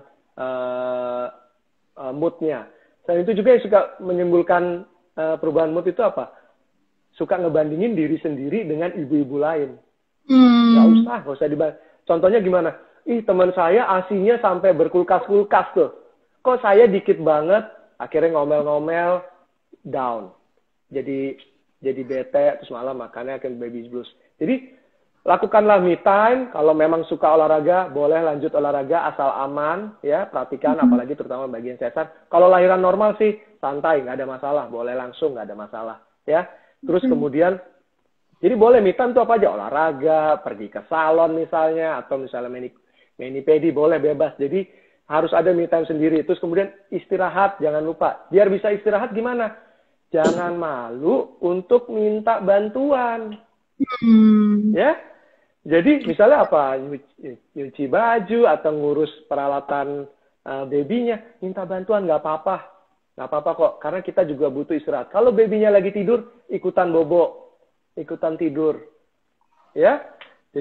moodnya. Selain itu juga yang suka menimbulkan perubahan mood itu apa? Suka ngebandingin diri sendiri dengan ibu-ibu lain. Nggak usah dibanding. Contohnya gimana? Teman saya ASI-nya sampai berkulkas-kulkas tuh. Kok saya dikit banget, akhirnya ngomel-ngomel, down. Jadi bete, terus malah makannya akan baby blues. Jadi, lakukanlah me time. Kalau memang suka olahraga, boleh lanjut olahraga asal aman. Ya, perhatikan, apalagi terutama bagian sesar. Kalau lahiran normal sih, santai, nggak ada masalah. Boleh langsung, nggak ada masalah. Ya, terus kemudian, jadi boleh me time itu apa aja? Olahraga, pergi ke salon misalnya, atau misalnya mani-pedi, boleh bebas. Jadi harus ada me time sendiri. Terus kemudian istirahat, jangan lupa. Biar bisa istirahat gimana? Jangan malu untuk minta bantuan. Ya. Jadi misalnya apa? Nyuci baju atau ngurus peralatan babynya, minta bantuan nggak apa-apa. Nggak apa-apa kok, karena kita juga butuh istirahat. Kalau babynya lagi tidur, ikutan bobo, ikutan tidur. Ya. Jadi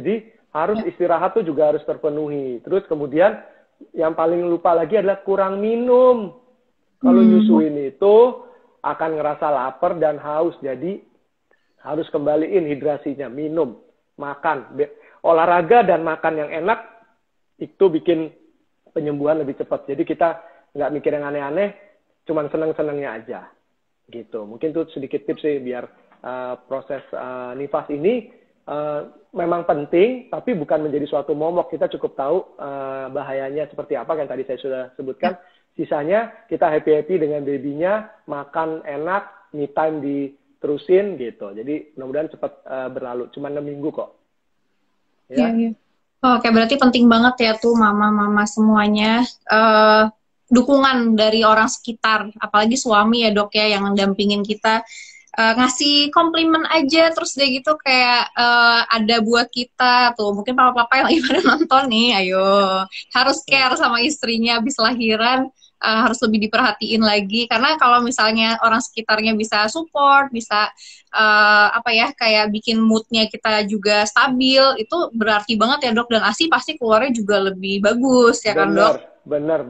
harus istirahat tuh juga harus terpenuhi. Terus kemudian yang paling lupa lagi adalah kurang minum. Kalau nyusuin itu akan ngerasa lapar dan haus, jadi harus kembaliin hidrasinya, minum, makan, olahraga dan makan yang enak itu bikin penyembuhan lebih cepat. Jadi kita nggak mikir yang aneh-aneh, cuman seneng-senengnya aja, gitu. Mungkin tuh sedikit tips sih biar proses nifas ini memang penting, tapi bukan menjadi suatu momok. Kita cukup tahu bahayanya seperti apa, yang tadi saya sudah sebutkan. Sisanya kita happy-happy dengan babynya, makan enak, me time diterusin gitu. Jadi mudah-mudahan cepat berlalu. Cuma 6 minggu kok. Ya. Iya. Oke, berarti penting banget ya tuh mama-mama semuanya. Dukungan dari orang sekitar, apalagi suami ya dok ya, yang mendampingin kita. Ngasih komplimen aja, terus dia gitu kayak ada buat kita tuh. Mungkin papa-papa yang lagi pada nonton nih, ayo harus care sama istrinya habis lahiran, harus lebih diperhatiin lagi. Karena kalau misalnya orang sekitarnya bisa support, bisa kayak bikin moodnya kita juga stabil, itu berarti banget ya dok. Dan ASI pasti keluarnya juga lebih bagus ya kan dok? Benar.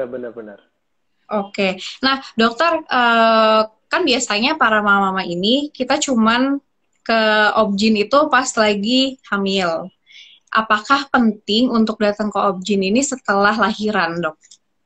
Oke, nah dokter, kan biasanya para mama-mama ini kita cuman ke obgyn itu pas lagi hamil. Apakah penting untuk datang ke obgyn ini setelah lahiran, dok?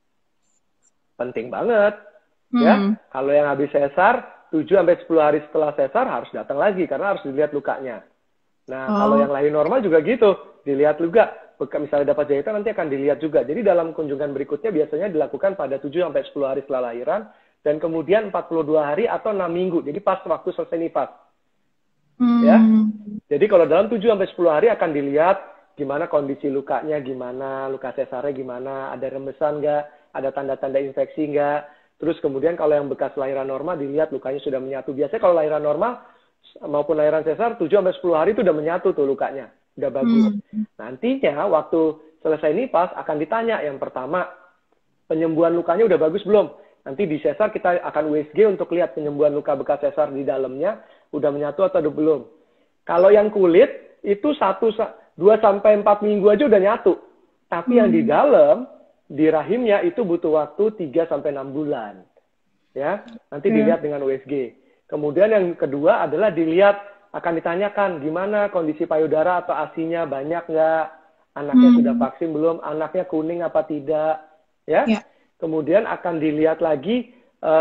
Penting banget. Ya, kalau yang habis sesar 7-10 hari setelah sesar harus datang lagi karena harus dilihat lukanya. Nah, kalau yang lahir normal juga gitu, dilihat juga. Misalnya dapat jahitan nanti akan dilihat juga. Jadi dalam kunjungan berikutnya biasanya dilakukan pada 7-10 hari setelah lahiran. Dan kemudian 42 hari atau 6 minggu. Jadi pas waktu selesai nifas. Ya. Jadi kalau dalam 7-10 hari akan dilihat gimana kondisi lukanya, gimana luka sesarnya, gimana ada rembesan nggak, ada tanda-tanda infeksi nggak. Terus kemudian kalau yang bekas lahiran normal dilihat lukanya sudah menyatu. Biasanya kalau lahiran normal maupun lahiran sesar 7-10 hari itu udah menyatu tuh lukanya. Udah bagus. Nantinya waktu selesai nifas akan ditanya yang pertama, penyembuhan lukanya udah bagus belum? Nanti di sesar kita akan USG untuk lihat penyembuhan luka bekas sesar di dalamnya udah menyatu atau belum. Kalau yang kulit itu 2-4 minggu aja udah nyatu. Tapi yang di dalam, di rahimnya itu butuh waktu 3-6 bulan. Ya, nanti dilihat dengan USG. Kemudian yang kedua adalah dilihat, akan ditanyakan gimana kondisi payudara atau ASI-nya banyak nggak, anaknya sudah vaksin belum, anaknya kuning apa tidak, ya. Kemudian akan dilihat lagi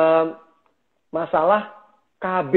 masalah KB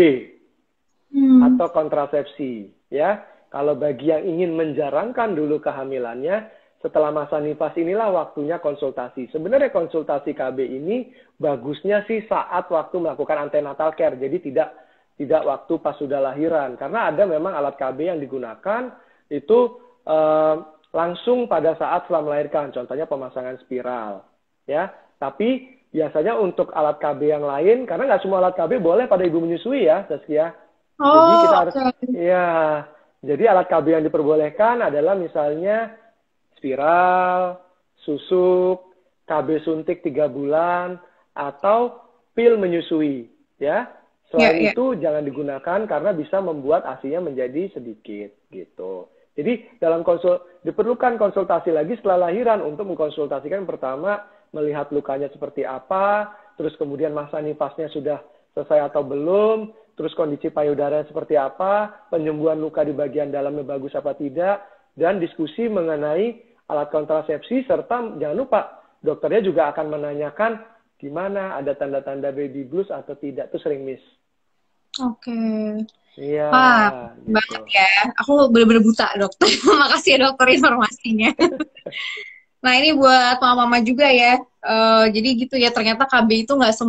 atau kontrasepsi, ya. Kalau bagi yang ingin menjarangkan dulu kehamilannya, setelah masa nifas inilah waktunya konsultasi. Sebenarnya konsultasi KB ini bagusnya sih saat waktu melakukan antenatal care, jadi tidak waktu pas sudah lahiran. Karena ada memang alat KB yang digunakan itu langsung pada saat setelah melahirkan, contohnya pemasangan spiral, ya. Tapi biasanya untuk alat KB yang lain, karena nggak semua alat KB boleh pada ibu menyusui ya, Saskia. Jadi kita harus, ya. Jadi alat KB yang diperbolehkan adalah misalnya spiral, susuk, KB suntik 3 bulan, atau pil menyusui, ya. Selain itu jangan digunakan karena bisa membuat ASI-nya menjadi sedikit, gitu. Jadi diperlukan konsultasi lagi setelah lahiran untuk mengkonsultasikan pertama melihat lukanya seperti apa, terus kemudian masa nifasnya sudah selesai atau belum, terus kondisi payudara seperti apa, penyembuhan luka di bagian dalamnya bagus apa tidak, dan diskusi mengenai alat kontrasepsi, serta jangan lupa dokternya juga akan menanyakan gimana, ada tanda-tanda baby blues atau tidak, itu sering miss. Oke. Iya. Gitu. Banget ya. Aku bener-bener buta dokter. Makasih ya dokter informasinya. Nah ini buat mama-mama juga ya. Jadi gitu ya, ternyata KB itu nggak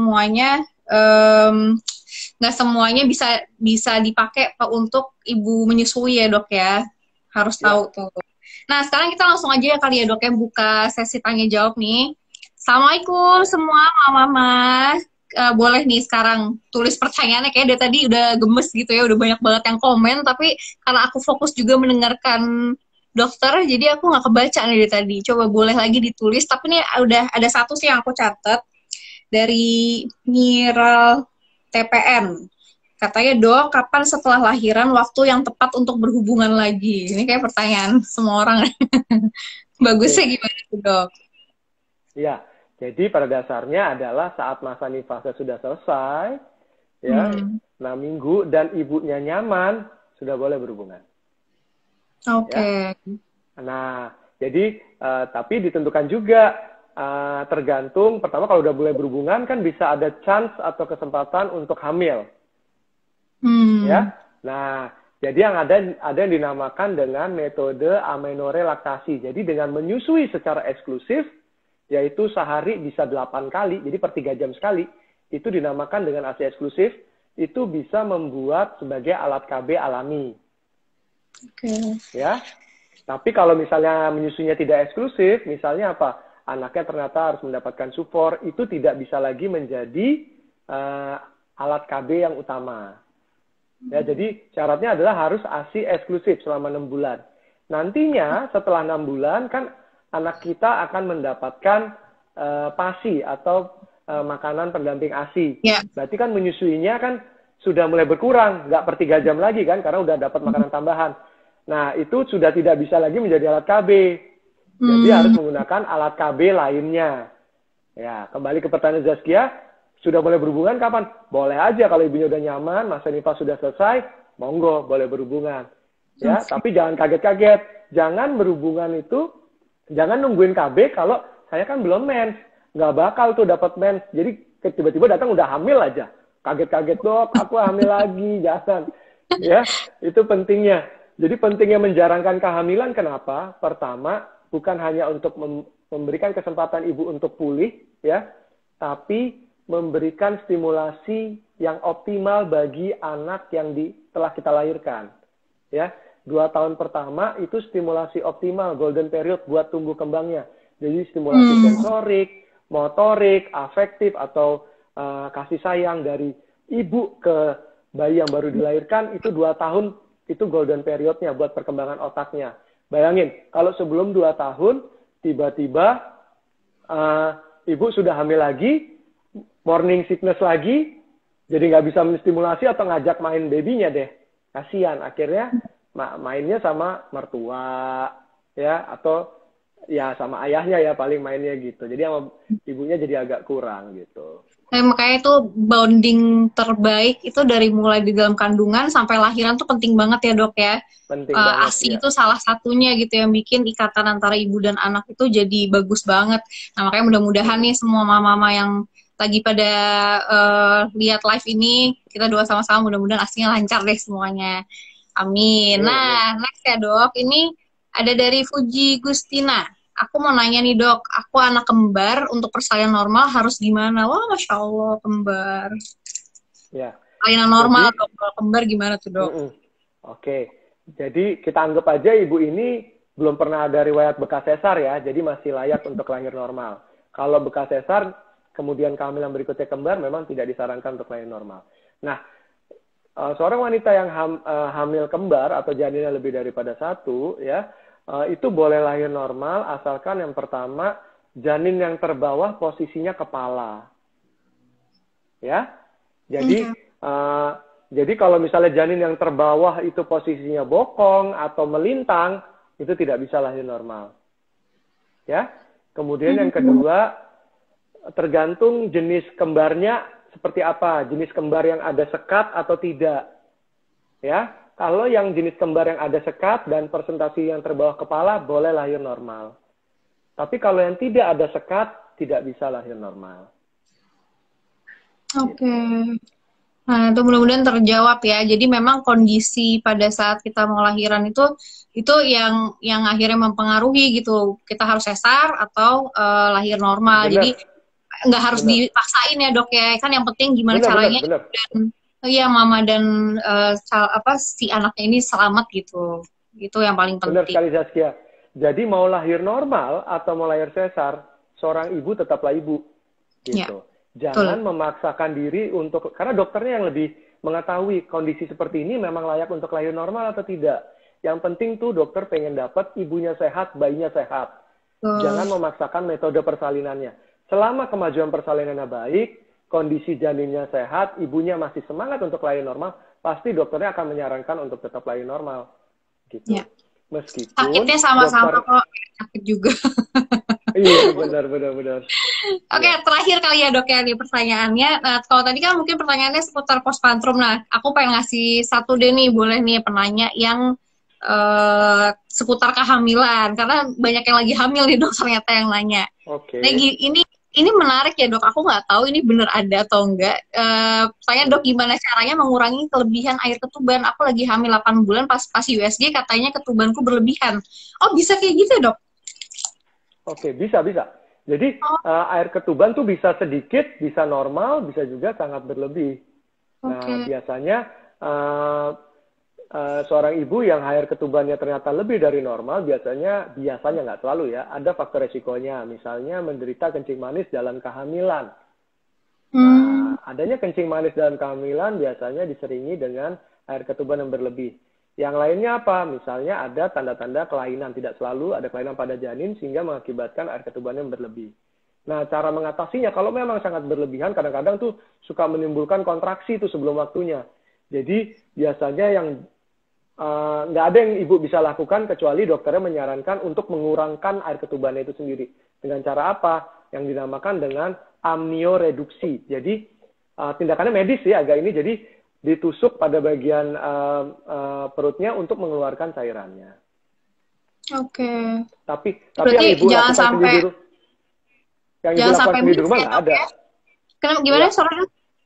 semuanya bisa dipakai untuk ibu menyusui ya dok ya. Harus tahu tuh. Nah sekarang kita langsung aja ya kali ya dok ya, buka sesi tanya jawab nih. Assalamualaikum semua mama-mama. Boleh nih sekarang tulis pertanyaannya, kayak dari tadi udah gemes gitu ya, udah banyak banget yang komen, tapi karena aku fokus juga mendengarkan dokter, jadi aku nggak kebaca nih dari tadi. Coba boleh lagi ditulis, tapi nih udah ada satu sih yang aku catat dari Miral TPN. Katanya, Dok, kapan setelah lahiran waktu yang tepat untuk berhubungan lagi? Ini kayak pertanyaan semua orang. Bagusnya Oke. gimana tuh, Dok? Ya, jadi pada dasarnya adalah saat masa nifasnya sudah selesai, ya, Hmm, 6 minggu dan ibunya nyaman, sudah boleh berhubungan. oke. Ya. Nah, jadi tapi ditentukan juga tergantung pertama kalau udah boleh berhubungan kan bisa ada chance atau kesempatan untuk hamil, Hmm, ya. Nah, jadi yang ada yang dinamakan dengan metode amenorelaktasi. Jadi dengan menyusui secara eksklusif, yaitu sehari bisa 8 kali, jadi per 3 jam sekali, itu dinamakan dengan ASI eksklusif, itu bisa membuat sebagai alat KB alami. oke. Ya. Tapi kalau misalnya menyusunya tidak eksklusif, misalnya apa? Anaknya ternyata harus mendapatkan support, itu tidak bisa lagi menjadi alat KB yang utama. Ya, jadi syaratnya adalah harus ASI eksklusif selama 6 bulan. Nantinya setelah 6 bulan kan anak kita akan mendapatkan PASI atau makanan pendamping ASI. Ya. Berarti kan menyusuinya kan sudah mulai berkurang, nggak per 3 jam lagi kan, karena udah dapat makanan tambahan. Nah, itu sudah tidak bisa lagi menjadi alat KB. Jadi harus menggunakan alat KB lainnya. Ya, kembali ke pertanyaan Zaskia, sudah boleh berhubungan kapan? Boleh aja kalau ibunya udah nyaman, masa nifas sudah selesai, monggo boleh berhubungan. Ya, tapi jangan kaget-kaget. Jangan berhubungan itu, jangan nungguin KB kalau saya kan belum mens. Nggak bakal tuh dapat mens. Jadi tiba-tiba datang udah hamil aja. Kaget-kaget, Dok, aku hamil lagi. Jangan. Ya, itu pentingnya. Jadi pentingnya menjarangkan kehamilan kenapa? Pertama, bukan hanya untuk memberikan kesempatan ibu untuk pulih, ya, tapi memberikan stimulasi yang optimal bagi anak yang telah kita lahirkan. Ya, 2 tahun pertama itu stimulasi optimal, golden period buat tumbuh kembangnya. Jadi stimulasi sensorik, motorik, afektif atau kasih sayang dari ibu ke bayi yang baru dilahirkan itu 2 tahun itu golden periodnya buat perkembangan otaknya. Bayangin, kalau sebelum 2 tahun, tiba-tiba ibu sudah hamil lagi, morning sickness lagi, jadi nggak bisa menstimulasi atau ngajak main babynya deh. Kasihan, akhirnya mainnya sama mertua, ya, atau ya sama ayahnya ya paling mainnya gitu. Jadi sama ibunya jadi agak kurang gitu. Makanya itu bonding terbaik itu dari mulai di dalam kandungan sampai lahiran tuh penting banget ya, Dok, ya. Penting banget, ASI ya. itu salah satunya gitu yang bikin ikatan antara ibu dan anak itu jadi bagus banget. Nah, makanya mudah-mudahan nih semua mama-mama yang lagi pada lihat live ini, kita doa sama-sama mudah-mudahan ASI-nya lancar deh semuanya. Amin. Nah, next ya, Dok. Ini ada dari Fuji Gustina. Aku mau nanya nih, Dok, aku anak kembar, untuk persalinan normal harus gimana? Wah, Masya Allah, kembar. Ya. Persalinan normal, Dok. Kalau kembar gimana tuh, Dok? Oke. Jadi kita anggap aja ibu ini belum pernah ada riwayat bekas sesar ya, jadi masih layak untuk lahir normal. Kalau bekas sesar, kemudian kehamilan berikutnya kembar, memang tidak disarankan untuk lahir normal. Nah, seorang wanita yang hamil kembar atau janinnya lebih daripada 1, ya, itu boleh lahir normal asalkan yang pertama janin yang terbawah posisinya kepala, ya. Jadi kalau misalnya janin yang terbawah itu posisinya bokong atau melintang, itu tidak bisa lahir normal, ya. Kemudian yang kedua, tergantung jenis kembarnya seperti apa, jenis kembar yang ada sekat atau tidak, ya. Kalau yang jenis kembar yang ada sekat dan persentase yang terbawah kepala, boleh lahir normal. Tapi kalau yang tidak ada sekat, tidak bisa lahir normal. Oke. Nah, itu mudah-mudahan terjawab ya. Jadi memang kondisi pada saat kita mau lahiran itu yang akhirnya mempengaruhi gitu. Kita harus sesar atau lahir normal. Bener. Jadi nggak harus dipaksain ya, Dok, ya. Kan yang penting gimana caranya dan iya, mama dan si anaknya ini selamat gitu. Itu yang paling penting. Benar sekali, Zaskia. Jadi mau lahir normal atau mau lahir sesar, seorang ibu tetaplah ibu. Gitu. Ya, jangan memaksakan diri untuk, karena dokternya yang lebih mengetahui kondisi seperti ini memang layak untuk lahir normal atau tidak. Yang penting tuh dokter pengen dapat ibunya sehat, bayinya sehat. Jangan memaksakan metode persalinannya. Selama kemajuan persalinannya baik, kondisi janinnya sehat, ibunya masih semangat untuk lahir normal, pasti dokternya akan menyarankan untuk tetap lahir normal. Gitu. Ya. Meskipun Sakitnya sama-sama dokter, kok, sakit juga. iya benar. Oke, Ya. terakhir kali ya dok ya nih pertanyaannya. Nah, kalau tadi kan mungkin pertanyaannya seputar postpartum. Nah, aku pengen ngasih satu deh nih, boleh nih penanya yang seputar kehamilan. Karena banyak yang lagi hamil nih dok ternyata yang nanya. Oke. Nah, ini menarik ya dok. Aku nggak tahu ini bener ada atau enggak. Tanya dok gimana caranya mengurangi kelebihan air ketuban. Aku lagi hamil 8 bulan pas USG katanya ketubanku berlebihan. Oh bisa kayak gitu dok? Oke, bisa. Jadi air ketuban tuh bisa sedikit, bisa normal, bisa juga sangat berlebih. Nah, biasanya seorang ibu yang air ketubannya ternyata lebih dari normal, biasanya nggak selalu ya, ada faktor resikonya. Misalnya menderita kencing manis dalam kehamilan. Nah, adanya kencing manis dalam kehamilan biasanya diseringi dengan air ketuban yang berlebih. Yang lainnya apa? Misalnya ada tanda-tanda kelainan, tidak selalu ada kelainan pada janin sehingga mengakibatkan air ketuban yang berlebih. Nah, cara mengatasinya kalau memang sangat berlebihan, kadang-kadang tuh suka menimbulkan kontraksi tuh sebelum waktunya. Jadi biasanya yang nggak ada yang ibu bisa lakukan kecuali dokternya menyarankan untuk mengurangkan air ketubannya itu sendiri. Dengan cara apa? Yang dinamakan dengan amnioreduksi. Jadi tindakannya medis ya agak ini. Jadi ditusuk pada bagian perutnya untuk mengeluarkan cairannya. Oke. Tapi yang ibu lakukan sendiri di rumah, yang ibu lakukan sendiri di rumah nggak ada. Ya? Kenapa? Gimana? Sorry.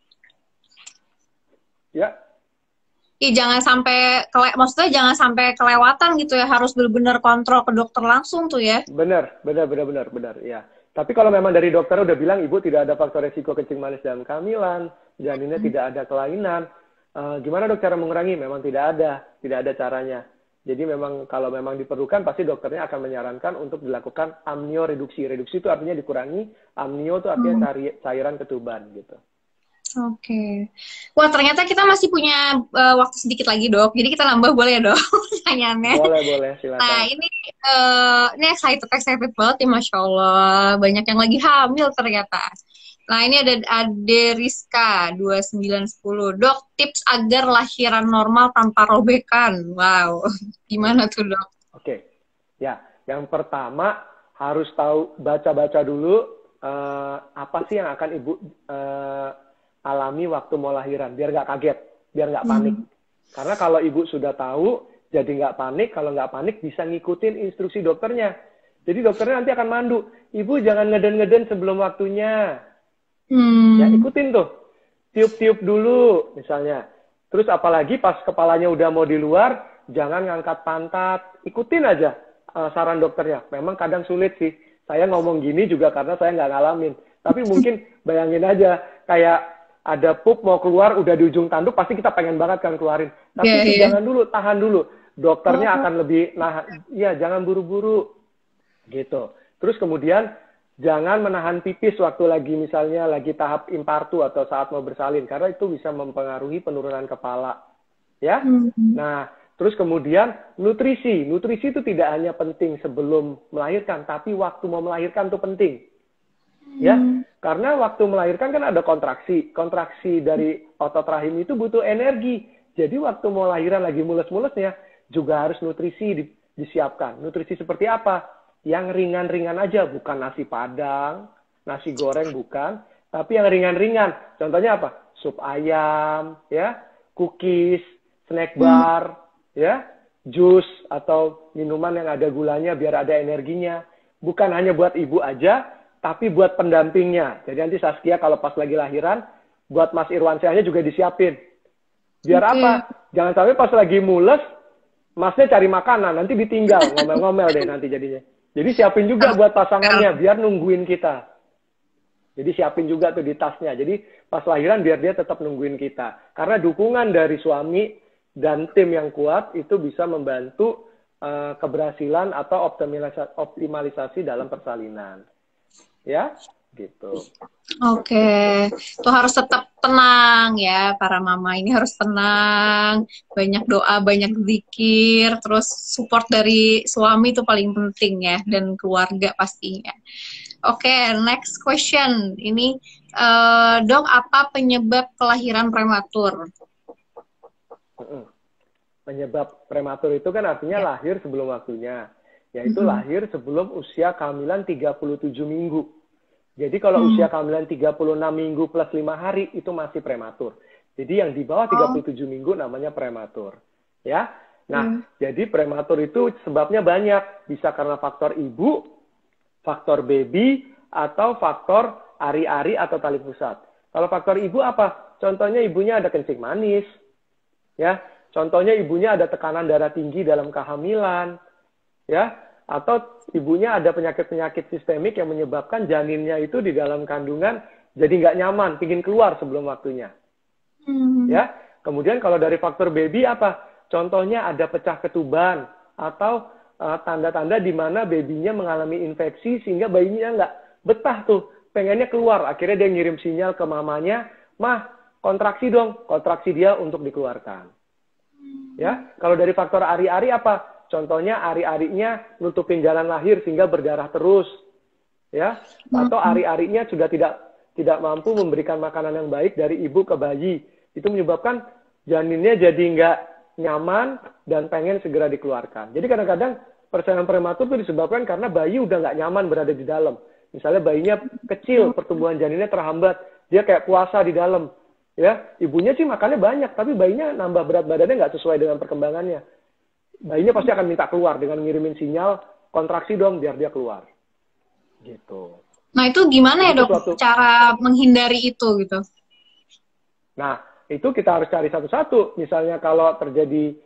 Ya. Jangan sampai maksudnya jangan sampai kelewatan gitu ya, harus benar-benar kontrol ke dokter langsung tuh ya. Benar ya. Tapi kalau memang dari dokter udah bilang ibu tidak ada faktor resiko kencing manis dalam kehamilan, janinnya tidak ada kelainan, gimana dok cara mengurangi? Memang tidak ada caranya. Jadi memang kalau memang diperlukan pasti dokternya akan menyarankan untuk dilakukan amnioreduksi. Reduksi itu artinya dikurangi, amnio itu artinya cairan ketuban gitu. Oke. Wah, ternyata kita masih punya waktu sedikit lagi, dok. Jadi kita nambah boleh ya, dok, pertanyaannya? Boleh, silakan. Nah, ini excited banget ya, Masya Allah. Banyak yang lagi hamil ternyata. Nah, ini ada Ade Rizka, 2910. Dok, tips agar lahiran normal tanpa robekan. Wow, gimana tuh, dok? Oke. Ya, yang pertama harus tahu, baca-baca dulu apa sih yang akan ibu alami waktu mau lahiran, biar nggak kaget, biar nggak panik. Karena kalau ibu sudah tahu, jadi nggak panik. Kalau nggak panik, bisa ngikutin instruksi dokternya. Jadi dokternya nanti akan mandu, ibu jangan ngeden-ngeden sebelum waktunya. Ya ikutin tuh, tiup-tiup dulu misalnya. Terus apalagi pas kepalanya udah mau di luar, jangan ngangkat pantat. Ikutin aja saran dokternya. Memang kadang sulit sih. Saya ngomong gini juga karena saya nggak ngalamin. Tapi mungkin bayangin aja, kayak ada pup mau keluar, udah di ujung tanduk, pasti kita pengen banget kan keluarin. Tapi jangan dulu, tahan dulu. Dokternya akan lebih, jangan buru-buru. Gitu. Terus kemudian, jangan menahan pipis waktu lagi misalnya lagi tahap impartu atau saat mau bersalin. Karena itu bisa mempengaruhi penurunan kepala. Ya. Nah, terus kemudian nutrisi. Nutrisi itu tidak hanya penting sebelum melahirkan, tapi waktu mau melahirkan itu penting. Ya, karena waktu melahirkan kan ada kontraksi. Kontraksi dari otot rahim itu butuh energi. Jadi waktu mau lahiran lagi mules-mulesnya, juga harus nutrisi disiapkan. Nutrisi seperti apa? Yang ringan-ringan aja, bukan nasi padang, nasi goreng bukan, tapi yang ringan-ringan. Contohnya apa? Sup ayam, ya, cookies, snack bar, ya, jus atau minuman yang ada gulanya biar ada energinya. Bukan hanya buat ibu aja, tapi buat pendampingnya. Jadi nanti Saskia kalau pas lagi lahiran, buat Mas Irwansyahnya juga disiapin. Biar apa? Jangan sampai pas lagi mules, Masnya cari makanan, nanti ditinggal, ngomel-ngomel deh nanti jadinya. Jadi siapin juga buat pasangannya, biar nungguin kita. Jadi siapin juga tuh di tasnya. Jadi pas lahiran biar dia tetap nungguin kita. Karena dukungan dari suami dan tim yang kuat itu bisa membantu keberhasilan atau optimalisasi dalam persalinan. Ya, gitu. Oke, tuh harus tetap tenang ya para mama, ini harus tenang, banyak doa, banyak zikir, terus support dari suami itu paling penting ya, dan keluarga pastinya. Oke, next question. Ini Dok, apa penyebab kelahiran prematur? Penyebab prematur itu kan artinya lahir sebelum waktunya, yaitu lahir sebelum usia kehamilan 37 minggu. Jadi kalau usia kehamilan 36 minggu plus 5 hari itu masih prematur. Jadi yang di bawah 37 minggu namanya prematur. Ya. Nah, jadi prematur itu sebabnya banyak. Bisa karena faktor ibu, faktor baby, atau faktor ari-ari atau tali pusat. Kalau faktor ibu apa? Contohnya ibunya ada kencing manis. Ya. Contohnya ibunya ada tekanan darah tinggi dalam kehamilan. Ya. Atau ibunya ada penyakit-penyakit sistemik yang menyebabkan janinnya itu di dalam kandungan jadi nggak nyaman, pingin keluar sebelum waktunya. Ya, kemudian kalau dari faktor baby apa? Contohnya ada pecah ketuban atau tanda-tanda di mana babynya mengalami infeksi sehingga bayinya nggak betah tuh, pengennya keluar. Akhirnya dia ngirim sinyal ke mamanya, mah kontraksi dong, kontraksi dia untuk dikeluarkan. Ya, kalau dari faktor ari-ari apa? Contohnya ari-arinya nutupin jalan lahir sehingga berdarah terus, ya. Atau ari-arinya sudah tidak mampu memberikan makanan yang baik dari ibu ke bayi, itu menyebabkan janinnya jadi nggak nyaman dan pengen segera dikeluarkan. Jadi kadang-kadang persalinan prematur itu disebabkan karena bayi udah nggak nyaman berada di dalam. Misalnya bayinya kecil, pertumbuhan janinnya terhambat, dia kayak puasa di dalam, ya. Ibunya sih makannya banyak, tapi bayinya nambah berat badannya nggak sesuai dengan perkembangannya. Bayinya pasti akan minta keluar dengan ngirimin sinyal, kontraksi dong biar dia keluar. Gitu. Nah, itu gimana ya, Dok, cara menghindari itu gitu? Nah, itu kita harus cari satu-satu. Misalnya kalau terjadi,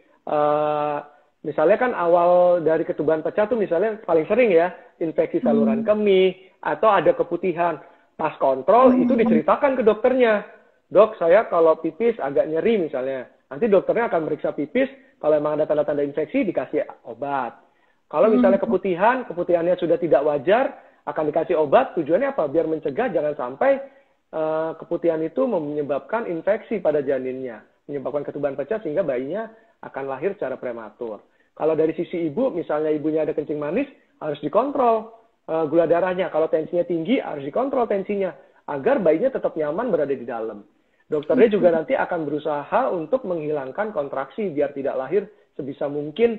misalnya kan awal dari ketuban pecah tuh misalnya paling sering ya, infeksi saluran kemih, atau ada keputihan. Pas kontrol, itu diceritakan ke dokternya. Dok, saya kalau pipis agak nyeri misalnya. Nanti dokternya akan meriksa pipis, kalau memang ada tanda-tanda infeksi, dikasih obat. Kalau misalnya keputihannya sudah tidak wajar, akan dikasih obat. Tujuannya apa? Biar mencegah jangan sampai keputihan itu menyebabkan infeksi pada janinnya, menyebabkan ketuban pecah sehingga bayinya akan lahir secara prematur. Kalau dari sisi ibu, misalnya ibunya ada kencing manis, harus dikontrol gula darahnya. Kalau tensinya tinggi, harus dikontrol tensinya, agar bayinya tetap nyaman berada di dalam. Dokternya juga nanti akan berusaha untuk menghilangkan kontraksi biar tidak lahir sebisa mungkin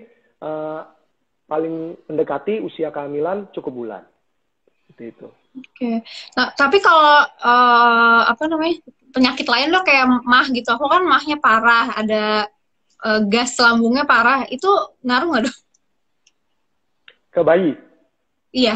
paling mendekati usia kehamilan cukup bulan. Seperti itu. Oke. Nah, tapi kalau penyakit lain loh kayak mah gitu, aku kan mahnya parah, ada gas lambungnya parah, itu ngaruh nggak, Dok? Ke bayi? Iya.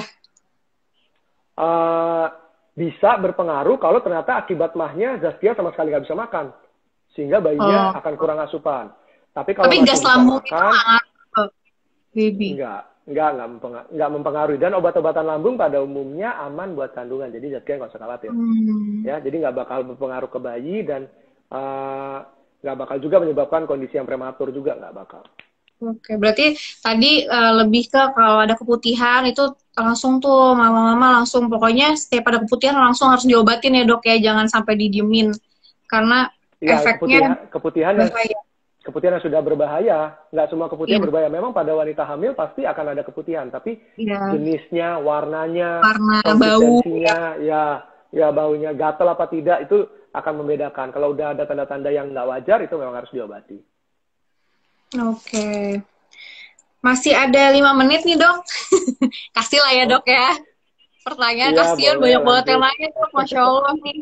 Bisa berpengaruh kalau ternyata akibat mahnya Zaskia sama sekali nggak bisa makan, sehingga bayinya akan kurang asupan. Tapi kalau gas lambung itu makan, baby. Nggak mempengaruhi. Dan obat-obatan lambung pada umumnya aman buat kandungan, jadi Zaskia nggak usah khawatir. Ya, jadi nggak bakal berpengaruh ke bayi dan nggak bakal juga menyebabkan kondisi yang prematur juga, nggak bakal. Oke, berarti tadi lebih ke kalau ada keputihan itu langsung tuh mama-mama langsung pokoknya setiap ada keputihan langsung harus diobatin ya, Dok, ya, jangan sampai didiemin karena efeknya keputihan yang sudah berbahaya. Nggak semua keputihan berbahaya. Memang pada wanita hamil pasti akan ada keputihan, tapi jenisnya, warnanya, konsistensinya, ya baunya gatal apa tidak itu akan membedakan. Kalau udah ada tanda-tanda yang nggak wajar itu memang harus diobati. Oke. Masih ada 5 menit nih, Dok. Kasih lah ya, Dok, ya. Pertanyaan kasihan banyak banget yang nanya, Dok. Masya Allah nih.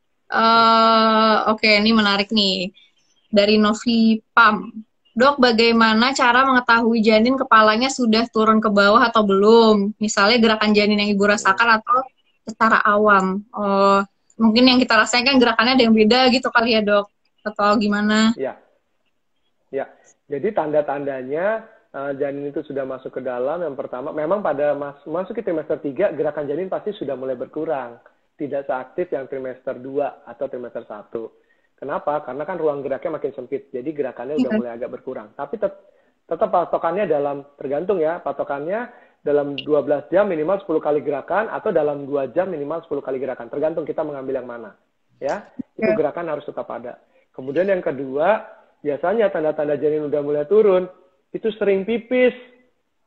Oke, ini menarik nih. Dari Novi Pam. Dok, bagaimana cara mengetahui janin kepalanya sudah turun ke bawah atau belum? Misalnya gerakan janin yang Ibu rasakan atau secara awam. Mungkin yang kita rasain kan gerakannya ada yang beda gitu kali ya, Dok. Atau gimana? Ya. Jadi tanda-tandanya janin itu sudah masuk ke dalam. Yang pertama, memang pada masuk ke trimester 3, gerakan janin pasti sudah mulai berkurang. Tidak seaktif yang trimester 2 atau trimester 1. Kenapa? Karena kan ruang geraknya makin sempit. Jadi gerakannya udah mulai agak berkurang. Tapi tetap patokannya tergantung ya, patokannya dalam 12 jam minimal 10 kali gerakan atau dalam 2 jam minimal 10 kali gerakan. Tergantung kita mengambil yang mana. Ya, itu gerakan harus tetap ada. Kemudian yang kedua, biasanya tanda-tanda janin udah mulai turun, itu sering pipis.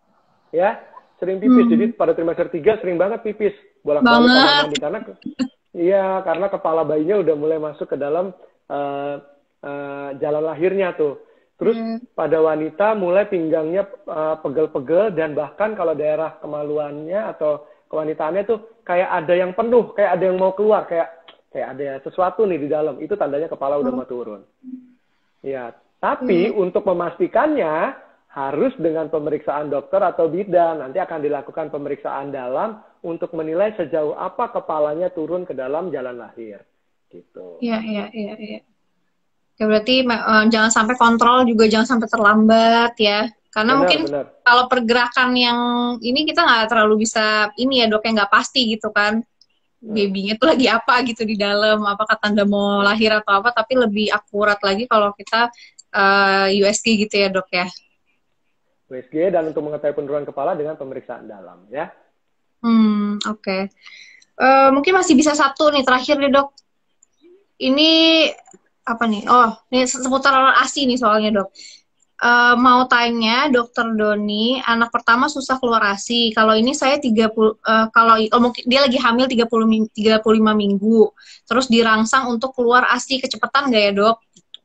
Ya, sering pipis. Jadi pada trimester 3 sering banget pipis. Bolak-balik kamar mandi Iya, karena kepala bayinya udah mulai masuk ke dalam eh, jalan lahirnya tuh. Terus pada wanita mulai pinggangnya pegel-pegel dan bahkan kalau daerah kemaluannya atau kewanitaannya tuh kayak ada yang penuh, kayak ada yang mau keluar, kayak ada sesuatu nih di dalam. Itu tandanya kepala udah mau turun. Ya, tapi untuk memastikannya harus dengan pemeriksaan dokter atau bidan. Nanti akan dilakukan pemeriksaan dalam untuk menilai sejauh apa kepalanya turun ke dalam jalan lahir. Gitu. Iya. Ya, berarti jangan sampai kontrol juga jangan sampai terlambat ya. Karena mungkin kalau pergerakan yang ini kita nggak terlalu bisa ini ya dok, yang nggak pasti gitu kan. Babynya tuh lagi apa gitu di dalam, apakah tanda mau lahir atau apa, tapi lebih akurat lagi kalau kita USG gitu ya dok ya. USG dan untuk mengetahui penurunan kepala dengan pemeriksaan dalam ya. Oke. Mungkin masih bisa satu nih terakhir nih dok. Ini apa nih? Oh, ini seputar ASI nih soalnya dok. Mau tanya dokter Doni, anak pertama susah keluar ASI. Kalau ini saya 30 kalau mungkin dia lagi hamil 35 minggu. Terus dirangsang untuk keluar ASI, kecepatan nggak ya, Dok?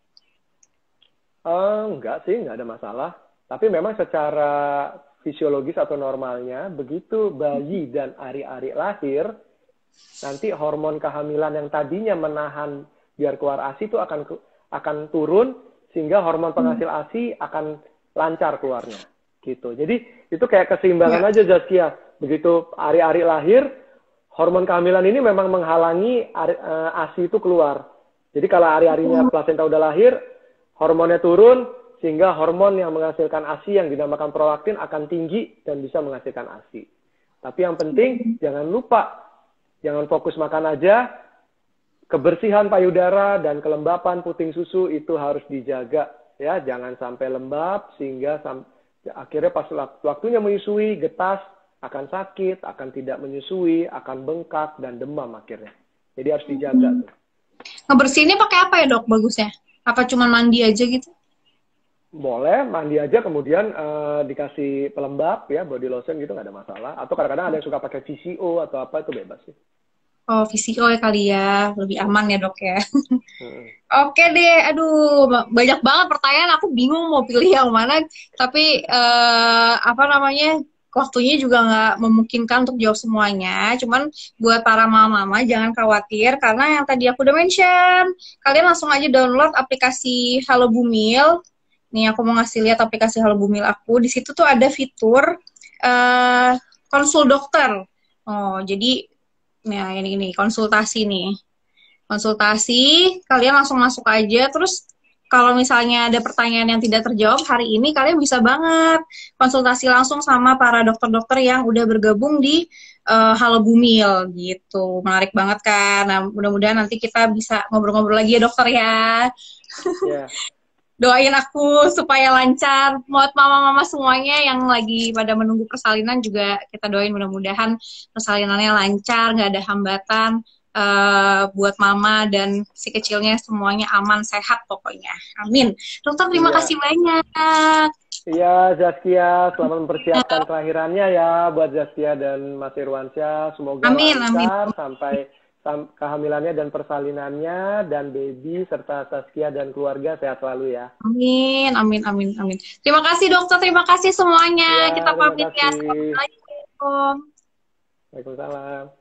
Enggak sih, nggak ada masalah. Tapi memang secara fisiologis atau normalnya begitu bayi dan ari-ari lahir, nanti hormon kehamilan yang tadinya menahan biar keluar ASI itu akan turun sehingga hormon penghasil ASI akan lancar keluarnya gitu. Jadi itu kayak keseimbangan aja Zaskia. Begitu ari-ari lahir, hormon kehamilan ini memang menghalangi ASI itu keluar. Jadi kalau ari-arinya plasenta udah lahir, hormonnya turun sehingga hormon yang menghasilkan ASI yang dinamakan prolaktin akan tinggi dan bisa menghasilkan ASI. Tapi yang penting jangan lupa, jangan fokus makan aja, kebersihan payudara dan kelembapan puting susu itu harus dijaga ya, jangan sampai lembab sehingga akhirnya pas waktunya menyusui getas, akan sakit, akan tidak menyusui, akan bengkak dan demam akhirnya. Jadi harus dijaga. Ngebersihinnya pakai apa ya dok bagusnya? Apa cuma mandi aja gitu? Boleh mandi aja kemudian dikasih pelembab ya, body lotion gitu nggak ada masalah. Atau kadang-kadang ada yang suka pakai VCO atau apa, itu bebas sih. Oh, VCO ya kali ya, lebih aman ya dok ya. Oke deh, aduh banyak banget pertanyaan, aku bingung mau pilih yang mana. Tapi apa namanya, waktunya juga nggak memungkinkan untuk jawab semuanya. Cuman buat para mama-mama jangan khawatir karena yang tadi aku udah mention, kalian langsung aja download aplikasi Halo Bumil. Nih aku mau ngasih lihat aplikasi Halo Bumil aku. Di situ tuh ada fitur konsul dokter. Oh, jadi nah ini konsultasi nih. Konsultasi, kalian langsung masuk aja. Terus kalau misalnya ada pertanyaan yang tidak terjawab hari ini, kalian bisa banget konsultasi langsung sama para dokter-dokter yang udah bergabung di Halo Bumil gitu. Menarik banget kan. Nah, mudah-mudahan nanti kita bisa ngobrol-ngobrol lagi ya dokter ya. Yeah. Doain aku supaya lancar. Buat mama-mama semuanya yang lagi pada menunggu persalinan juga kita doain mudah-mudahan persalinannya lancar, nggak ada hambatan. Buat mama dan si kecilnya semuanya aman, sehat pokoknya. Amin. Dokter, terima kasih banyak. Iya, Zaskia, selamat mempersiapkan kelahirannya ya buat Zaskia dan Mas Irwansyah. Semoga lancar sampai kehamilannya dan persalinannya, dan baby serta Zaskia dan keluarga sehat selalu ya. Amin. Terima kasih dokter, terima kasih semuanya. Ya, kita pamit ya. Assalamualaikum. Waalaikumsalam.